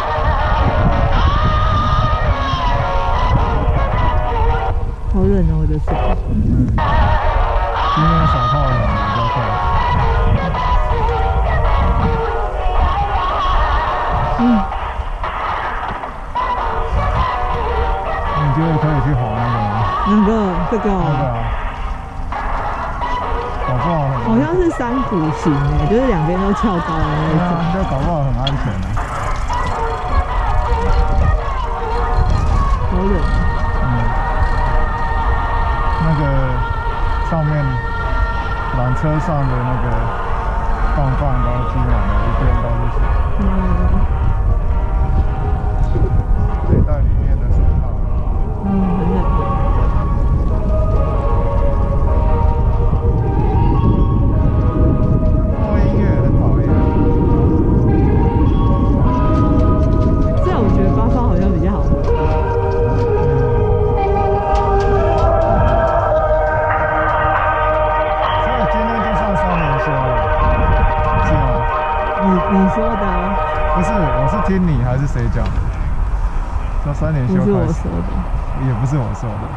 好冷哦，我的手。 今天手套冷比较快。你觉得可以去滑那个吗？ 哪个？这个？ 搞不好好像是山谷型诶，就是两边都翘高的那种。 就搞不好很安全的。 好冷。 那个上面缆车上的那个棒都积满了，一边都是水。得戴里面的手套。 很冷。 音乐很讨厌。 这样我觉得八方好像比较好玩。你说的？ 不是，我是听你还是谁讲的？说3连休开始。 不是我说的， 也不是我说的。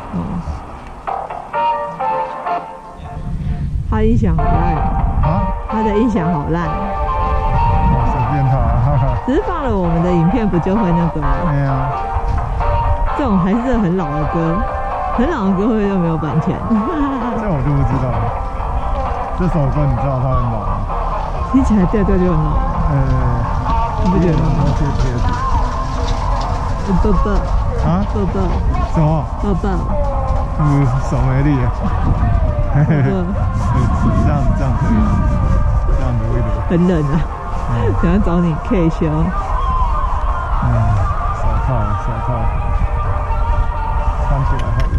他音响好烂啊！ 他的音响好烂。 随便他，哈哈。 只是放了我们的影片，不就会那个吗？ 对啊。 这种还是很老的歌，很老的歌会不会就没有版权？ 这我就不知道了。这首歌你知道它很老吗？ 听起来调就很老。你不觉得吗？抱抱啊？ 抱抱什么？ 抱抱。 手没力了。这样可以，这样撸一撸。 很冷啊，想要找你 K 修。 手套，穿起来好。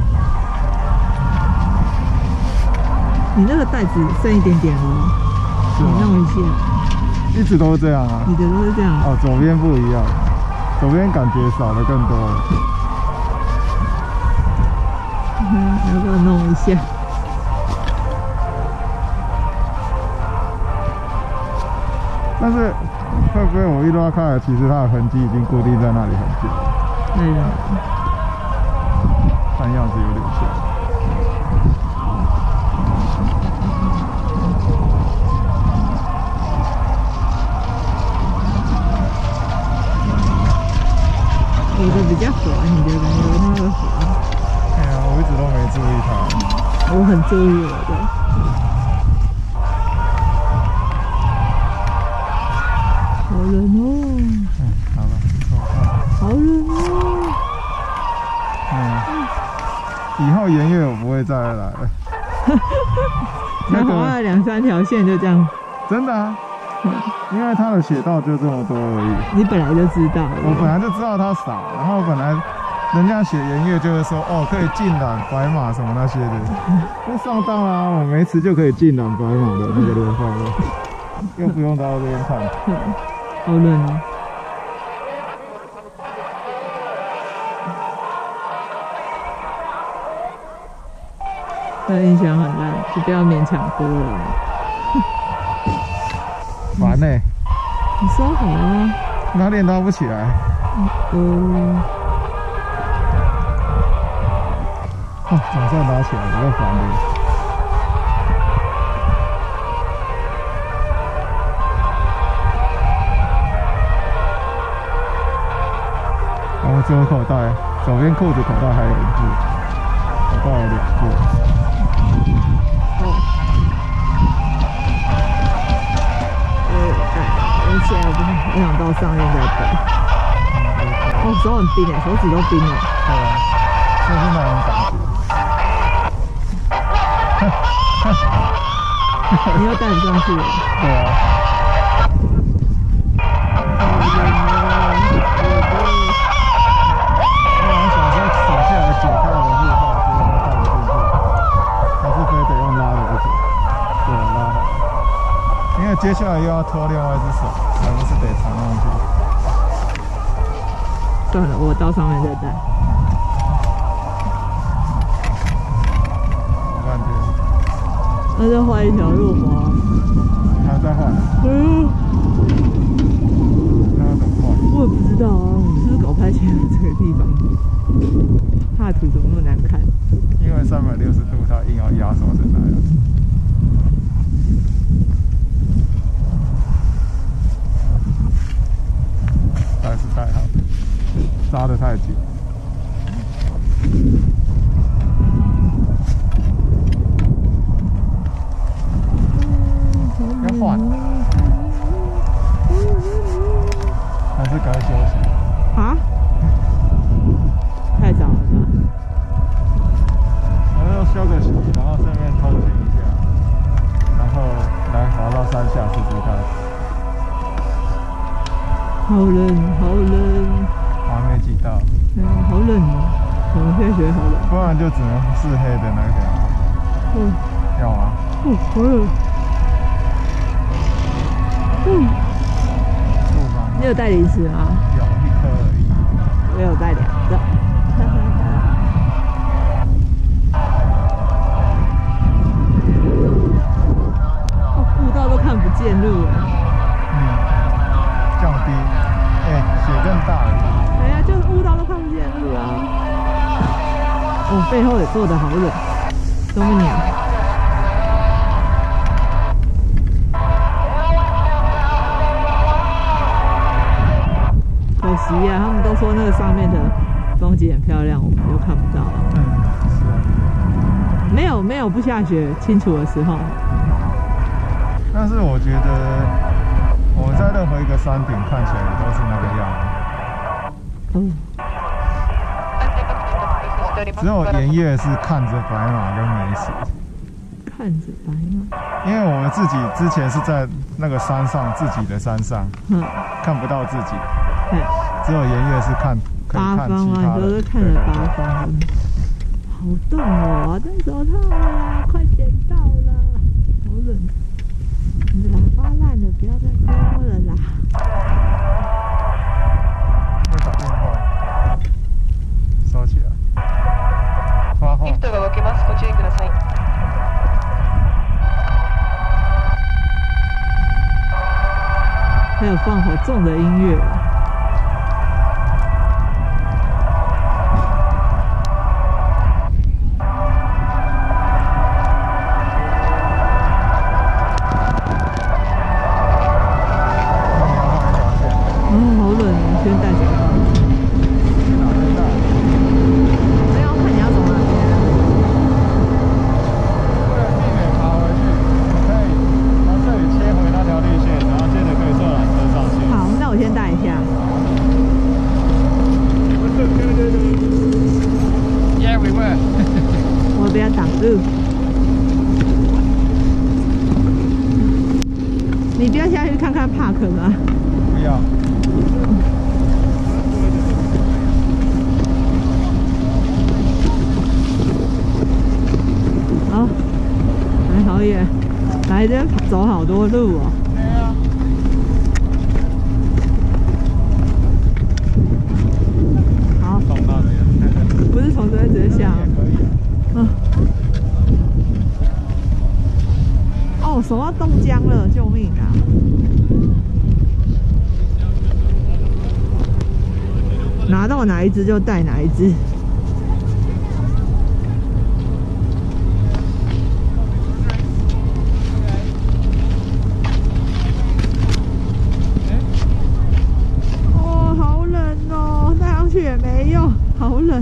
你那个袋子剩一点点了，你弄一下。 一直都是这样啊。 你的都是这样。 哦，左边不一样，左边感觉少的更多了。 要不要弄一下？ 但是会不会我一拉开来，其实它的痕迹已经固定在那里很久了？看样子有点像。 我的比较滑，你的感觉它会滑。 对啊，我一直都没注意它。 我很注意我的。好冷哦。 好了， 好冷哦。 以后盐月我不会再来了。 才滑了2、3条线就这样。 真的啊。因为它的雪道就这么多而已。 你本来就知道。 我本来就知道它少，然后本来人家写盐月就是说可以进缆白马什么那些的，那上当啊！我没吃就可以进缆白马的那个流放了，又不用到这边看。 好冷哦。那音响很烂，就不要勉强播了。 烦呢。 你收好啊。 哪里拉不起来？总算拉起来，有个烦的。然后左口袋，左边裤子口袋还有1副，口袋有2个。 现在我想到上面再背。手很冰哎，手指都冰了。 对啊，就是那种感觉。 你又带不上去了。 对啊。 接下来又要拖另外一只手，还不是得藏上去？ 算了，我到上面再带。 我感觉。 那就换一条路吗？ 还在换。那要怎么换？ 我也不知道啊，我们是不是搞拍前这个地方？画图怎么那么难看？ 因为360度，它硬要压缩成那样。还是太好，扎得太紧。要换，还是该休息？ 啊？太早了吧？ 然后休个息，然后顺便通勤一下，然后来滑到山下试试看。 好冷，好冷。 还没挤到。 好冷哦，我们现在觉得好冷。 不然就只能是黑的那条。要吗？ 好冷。你有带零食吗？ 有1颗而已。 我有带2个。步道都看不见路了。 降低。雪更大了。 哎呀，就是雾道都看不见路啊。背后也坐得好冷，都不鸟。可惜呀，他们都说那个上面的风景很漂亮，我们就看不到了。 是啊。 没有不下雪清楚的时候。 但是我觉得我在任何一个山顶看起来也都是那个样子。只有盐月是看着白马跟美食。 看着白马。 因为我们自己之前是在那个山上，自己的山上，看不到自己。只有盐月是可以看其他的。 你都是看着八方。好冻哦，戴手套啦，快点到了，好冷。你的喇叭烂了，不要再说了啦。 会打电话，收起来。发话。リフトが動きます。ご注意ください。 还有放好重的音乐。好冷哦，先戴手套。 去哪边戴？ 没有，看你要走哪边。 为了避免爬回去，可以从这里切回那条绿线，然后接着可以坐缆车上去。 好，那我先戴一下。 Yeah, we were. 我不要挡路。你不要下去看看帕克吗？ 不要。 好，还好远，来这边走好多路哦。 对啊。 好。 从那边。 不是从这边直接下。 可以。 哦，手要冻僵了，救命啊！拿到哪一只就带哪一只。哦，好冷哦，戴上去也没用，好冷。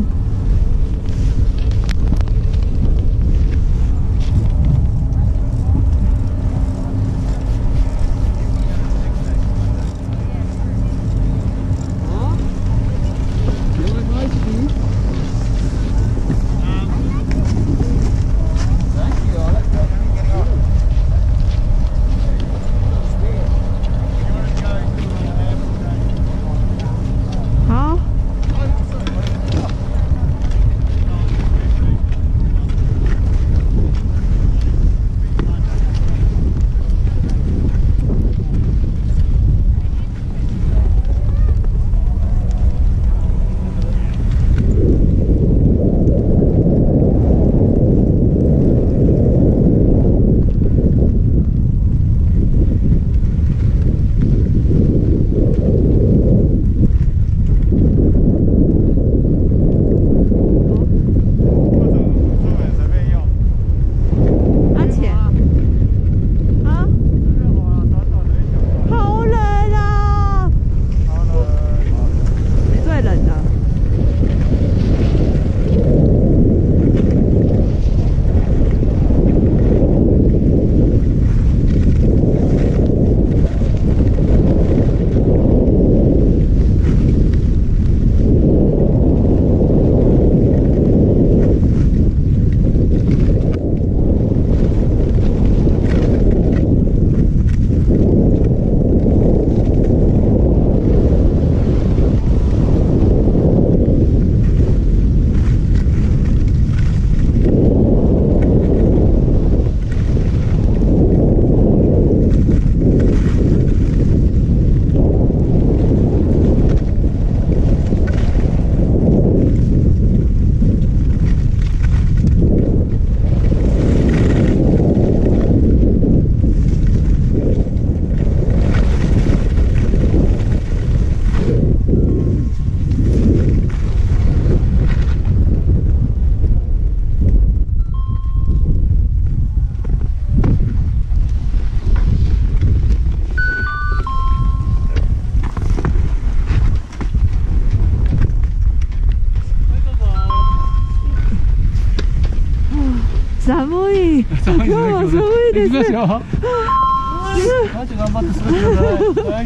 です。 行きますよ。はい、頑張って滑ってください。はい。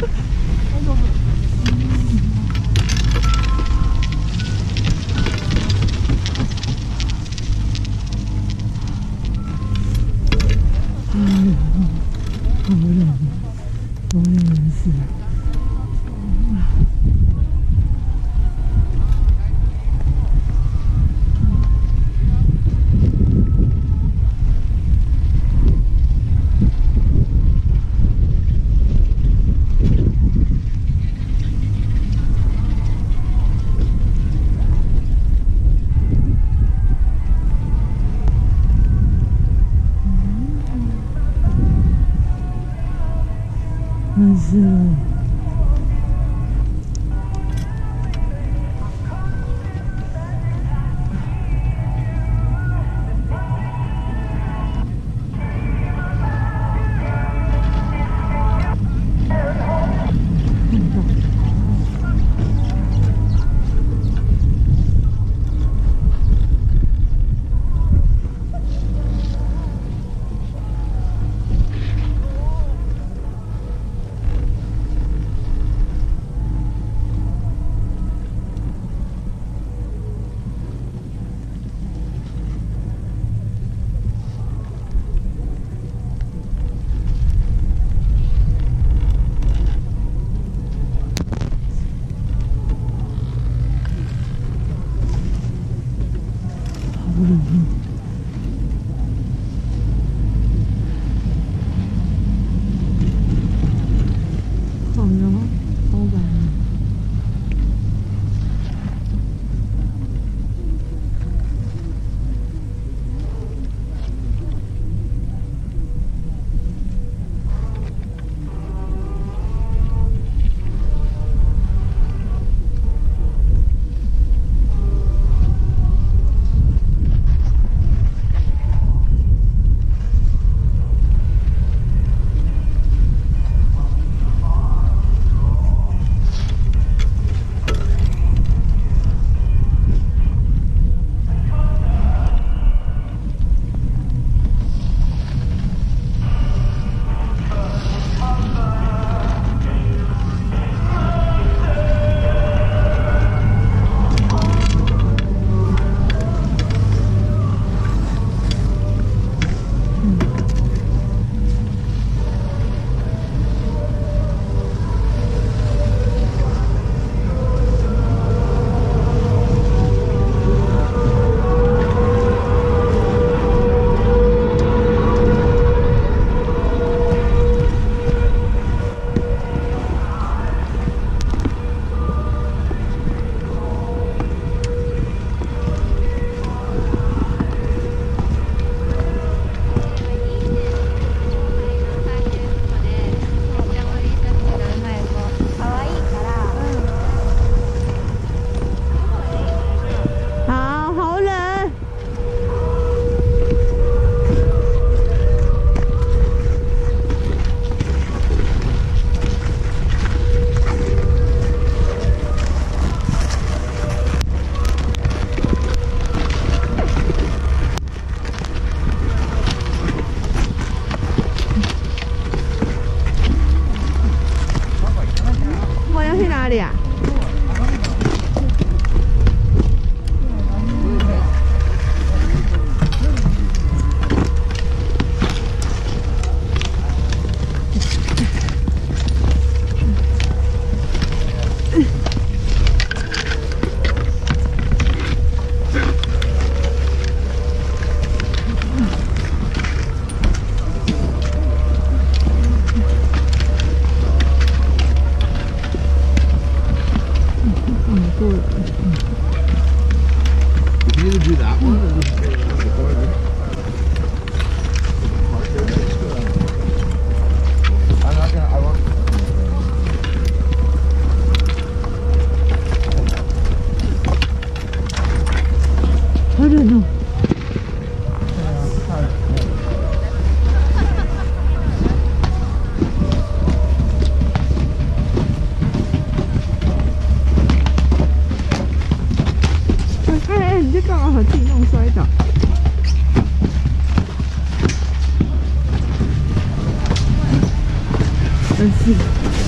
真是。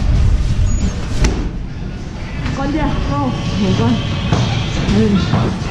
关掉，哦，没关。